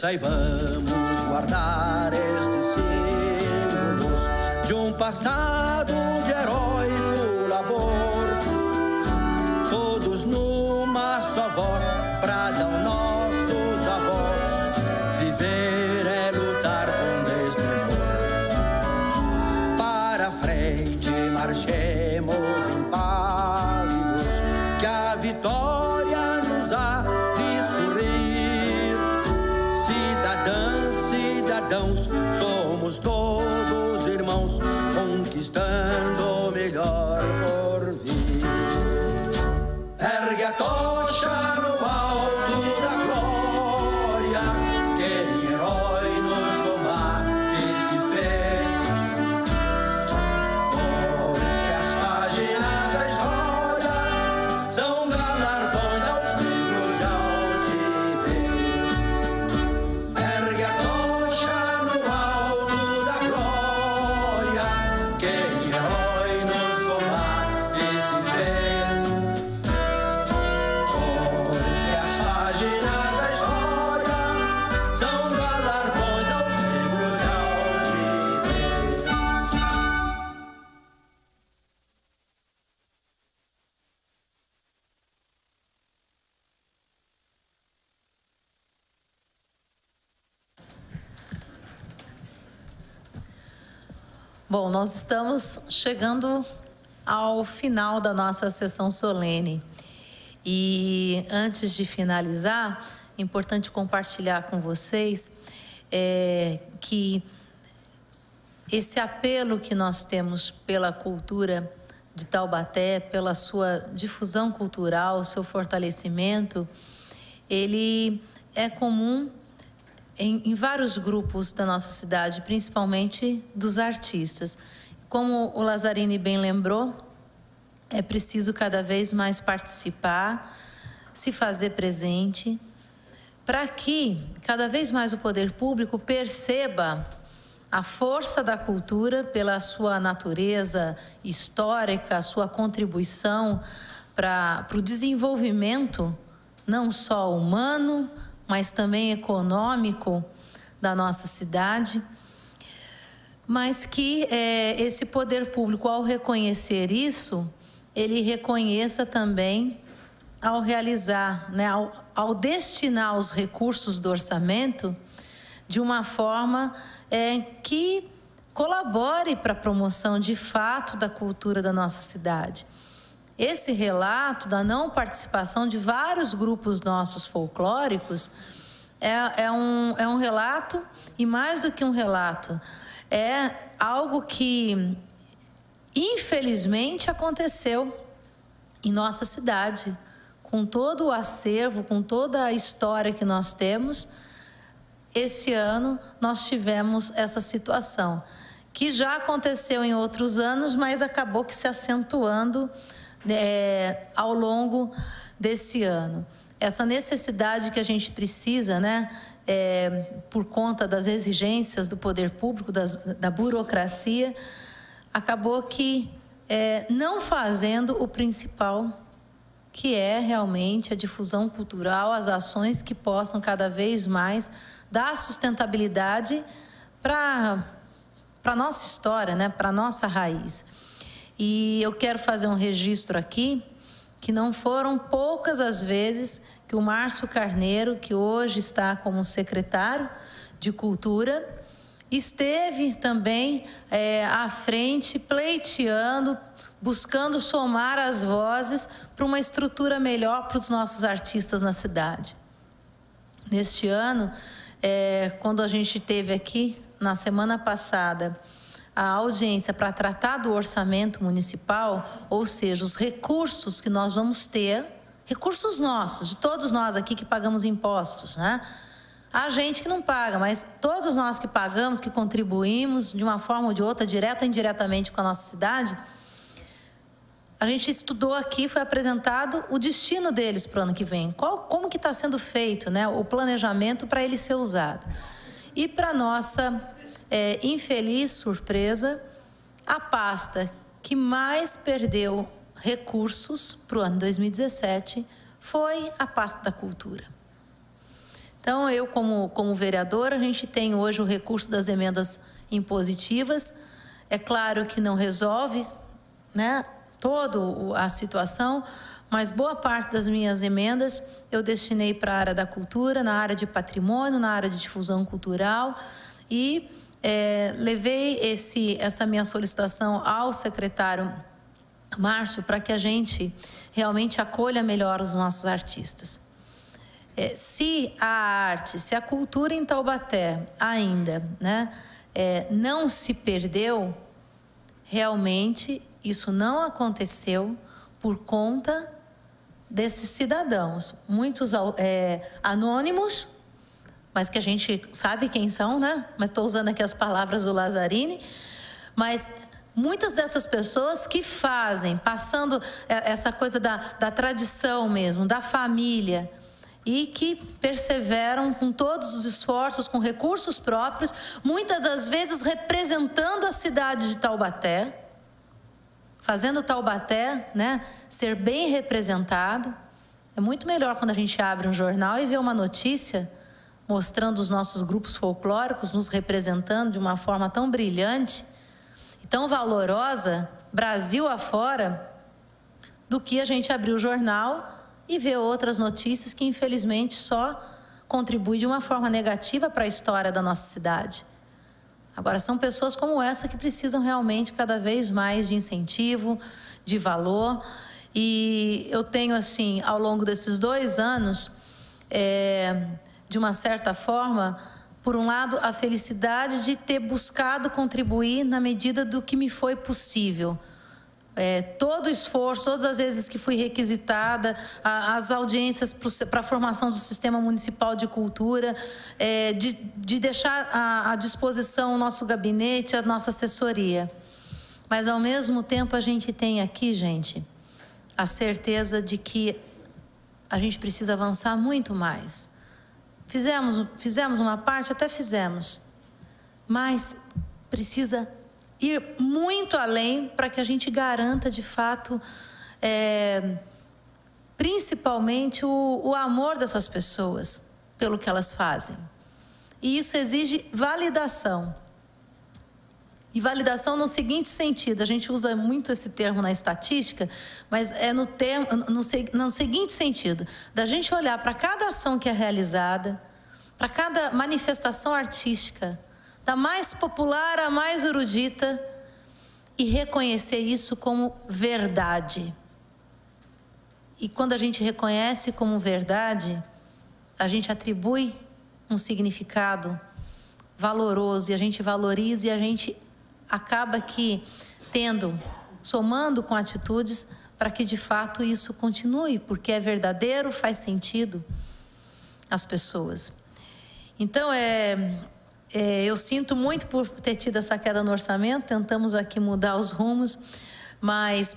saibamos guardar estes símbolos de um passado de heróico labor, todos numa só voz, bradam nossos avós, viver é lutar com destemor. Para frente marchemos impávidos, que a vitória nos há de sorrir. Cidadãs, cidadãos, somos todos irmãos, conquistando o melhor por vir. Ergue a tocha no alto da glória, que em herói nos combates se fez. Pois que as páginas da história são galardões aos negros de altivez. Ergue a tocha no alto da glória, que em herói nos combates se fez. Pois que as páginas da história são galardões aos negros de altivez. Bom, nós estamos chegando ao final da nossa sessão solene. E antes de finalizar, é importante compartilhar com vocês que esse apelo que nós temos pela cultura de Taubaté, pela sua difusão cultural, seu fortalecimento, ele é comum em vários grupos da nossa cidade, principalmente dos artistas. Como o Lazzarini bem lembrou, é preciso cada vez mais participar, se fazer presente, para que cada vez mais o poder público perceba a força da cultura pela sua natureza histórica, a sua contribuição para o desenvolvimento não só humano, mas também econômico da nossa cidade, mas que esse poder público, ao reconhecer isso, ele reconheça também ao realizar, né, ao destinar os recursos do orçamento de uma forma que colabore para a promoção de fato da cultura da nossa cidade. Esse relato da não participação de vários grupos nossos folclóricos é um relato, e mais do que um relato, é algo que infelizmente aconteceu em nossa cidade. Com todo o acervo, com toda a história que nós temos, esse ano nós tivemos essa situação, que já aconteceu em outros anos, mas acabou que se acentuando ao longo desse ano. Essa necessidade que a gente precisa, né, por conta das exigências do poder público, da burocracia, acabou que não fazendo o principal, que é realmente a difusão cultural, as ações que possam cada vez mais dar sustentabilidade para a nossa história, né, para a nossa raiz. E eu quero fazer um registro aqui, que não foram poucas as vezes que o Márcio Carneiro, que hoje está como secretário de Cultura, esteve também à frente, pleiteando, buscando somar as vozes para uma estrutura melhor para os nossos artistas na cidade. Neste ano, quando a gente teve aqui, na semana passada, a audiência para tratar do orçamento municipal, ou seja, os recursos que nós vamos ter, recursos nossos, de todos nós aqui que pagamos impostos, né? Há gente que não paga, mas todos nós que pagamos, que contribuímos de uma forma ou de outra, direta ou indiretamente com a nossa cidade, a gente estudou aqui, foi apresentado o destino deles para o ano que vem. Como que está sendo feito, né, o planejamento para ele ser usado. E para nossa infeliz surpresa, a pasta que mais perdeu recursos para o ano 2017 foi a pasta da cultura. Então, eu como vereadora, a gente tem hoje o recurso das emendas impositivas. É claro que não resolve, né, toda a situação, mas boa parte das minhas emendas eu destinei para a área da cultura, na área de patrimônio, na área de difusão cultural e levei essa minha solicitação ao secretário Márcio para que a gente realmente acolha melhor os nossos artistas. Se a arte, se a cultura em Taubaté ainda, né, não se perdeu, realmente isso não aconteceu por conta desses cidadãos, muitos anônimos, mas que a gente sabe quem são, né? Mas estou usando aqui as palavras do Lazzarini, mas muitas dessas pessoas que fazem, passando essa coisa da tradição mesmo, da família, e que perseveram com todos os esforços, com recursos próprios, muitas das vezes representando a cidade de Taubaté, fazendo Taubaté, né, ser bem representado. É muito melhor quando a gente abre um jornal e vê uma notícia mostrando os nossos grupos folclóricos nos representando de uma forma tão brilhante e tão valorosa, Brasil afora, do que a gente abrir o jornal e ver outras notícias que, infelizmente, só contribuem de uma forma negativa para a história da nossa cidade. Agora, são pessoas como essa que precisam realmente cada vez mais de incentivo, de valor. E eu tenho, assim, ao longo desses 2 anos, de uma certa forma, por um lado, a felicidade de ter buscado contribuir na medida do que me foi possível. Todo o esforço, todas as vezes que fui requisitada, as audiências para a formação do Sistema Municipal de Cultura, de deixar à disposição o nosso gabinete, a nossa assessoria. Mas, ao mesmo tempo, a gente tem aqui, gente, a certeza de que a gente precisa avançar muito mais. Fizemos uma parte, até fizemos, mas precisa ir muito além para que a gente garanta, de fato, principalmente o amor dessas pessoas pelo que elas fazem. E isso exige validação. E validação no seguinte sentido, a gente usa muito esse termo na estatística, mas no seguinte sentido, da gente olhar para cada ação que é realizada, para cada manifestação artística, da mais popular à mais erudita, e reconhecer isso como verdade. E quando a gente reconhece como verdade, a gente atribui um significado valoroso, e a gente valoriza, e a gente acaba que somando com atitudes para que de fato isso continue, porque é verdadeiro, faz sentido às pessoas. Então, eu sinto muito por ter tido essa queda no orçamento, tentamos aqui mudar os rumos, mas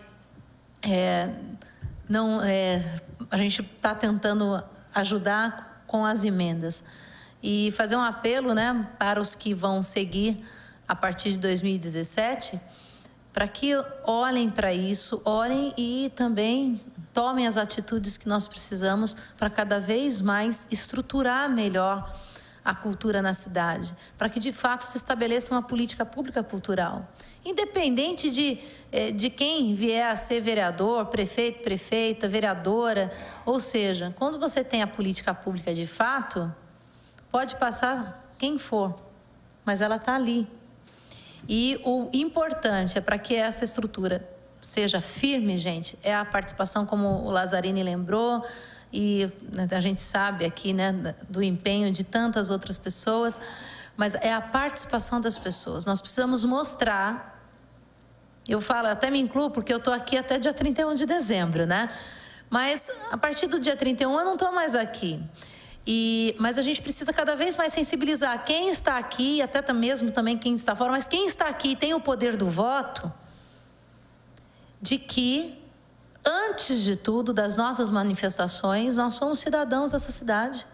a gente está tentando ajudar com as emendas. E fazer um apelo, né, para os que vão seguir a partir de 2017, para que olhem para isso, olhem e também tomem as atitudes que nós precisamos para cada vez mais estruturar melhor a cultura na cidade, para que de fato se estabeleça uma política pública cultural. Independente de quem vier a ser vereador, prefeito, prefeita, vereadora, ou seja, quando você tem a política pública de fato, pode passar quem for, mas ela está ali. E o importante é para que essa estrutura seja firme, gente, é a participação, como o Lazzarini lembrou, e a gente sabe aqui, né, do empenho de tantas outras pessoas, mas é a participação das pessoas. Nós precisamos mostrar, eu falo, até me incluo, porque eu estou aqui até dia 31 de dezembro, né? Mas a partir do dia 31 eu não estou mais aqui. Mas a gente precisa cada vez mais sensibilizar quem está aqui, até mesmo também quem está fora, mas quem está aqui e tem o poder do voto, de que, antes de tudo, das nossas manifestações, nós somos cidadãos dessa cidade.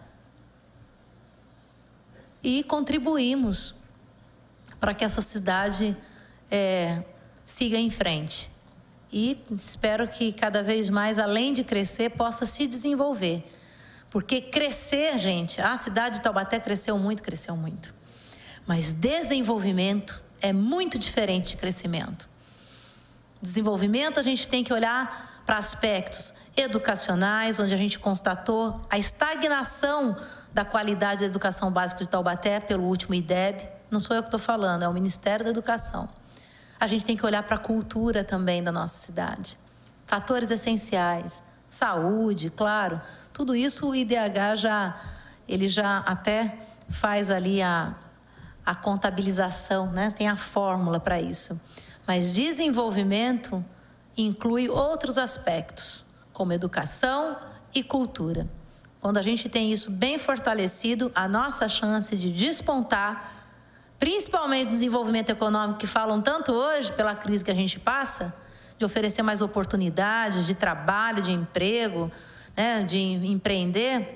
E contribuímos para que essa cidade siga em frente. E espero que cada vez mais, além de crescer, possa se desenvolver. Porque crescer, gente, a cidade de Taubaté cresceu muito. Mas desenvolvimento é muito diferente de crescimento. Desenvolvimento, a gente tem que olhar para aspectos educacionais, onde a gente constatou a estagnação da qualidade da educação básica de Taubaté pelo último IDEB. Não sou eu que estou falando, é o Ministério da Educação. A gente tem que olhar para a cultura também da nossa cidade. Fatores essenciais, saúde, claro. Tudo isso o IDH já até faz ali a contabilização, né? Tem a fórmula para isso. Mas desenvolvimento inclui outros aspectos, como educação e cultura. Quando a gente tem isso bem fortalecido, a nossa chance de despontar, principalmente o desenvolvimento econômico que falam tanto hoje pela crise que a gente passa, de oferecer mais oportunidades de trabalho, de emprego, né, de empreender,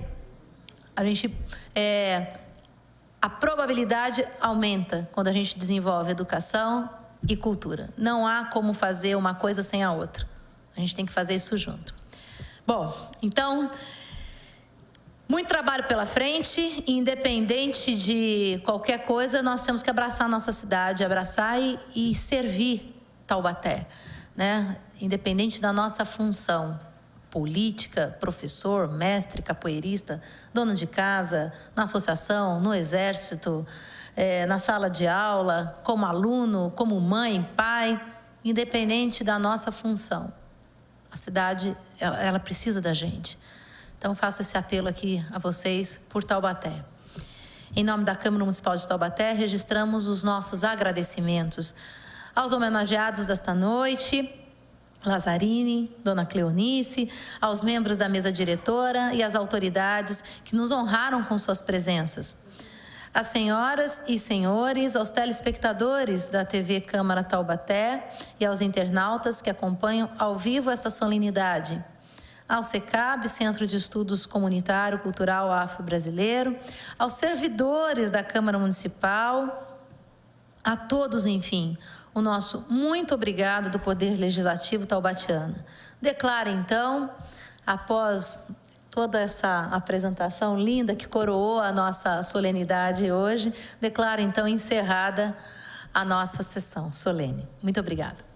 a probabilidade aumenta quando a gente desenvolve educação e cultura. Não há como fazer uma coisa sem a outra. A gente tem que fazer isso junto. Bom, então, muito trabalho pela frente, independente de qualquer coisa, nós temos que abraçar a nossa cidade, abraçar e servir Taubaté, né? Independente da nossa função política, professor, mestre, capoeirista, dono de casa, na associação, no exército, na sala de aula, como aluno, como mãe, pai, independente da nossa função. A cidade, ela precisa da gente. Então, faço esse apelo aqui a vocês por Taubaté. Em nome da Câmara Municipal de Taubaté, registramos os nossos agradecimentos aos homenageados desta noite, Lazzarini, Dona Cleonice, aos membros da mesa diretora e às autoridades que nos honraram com suas presenças. Às senhoras e senhores, aos telespectadores da TV Câmara Taubaté e aos internautas que acompanham ao vivo essa solenidade. Ao CECAB, Centro de Estudos Comunitário Cultural Afro-Brasileiro, aos servidores da Câmara Municipal, a todos, enfim, o nosso muito obrigado do Poder Legislativo taubatiano. Declaro, então, após toda essa apresentação linda que coroou a nossa solenidade hoje, declaro, então, encerrada a nossa sessão solene. Muito obrigada.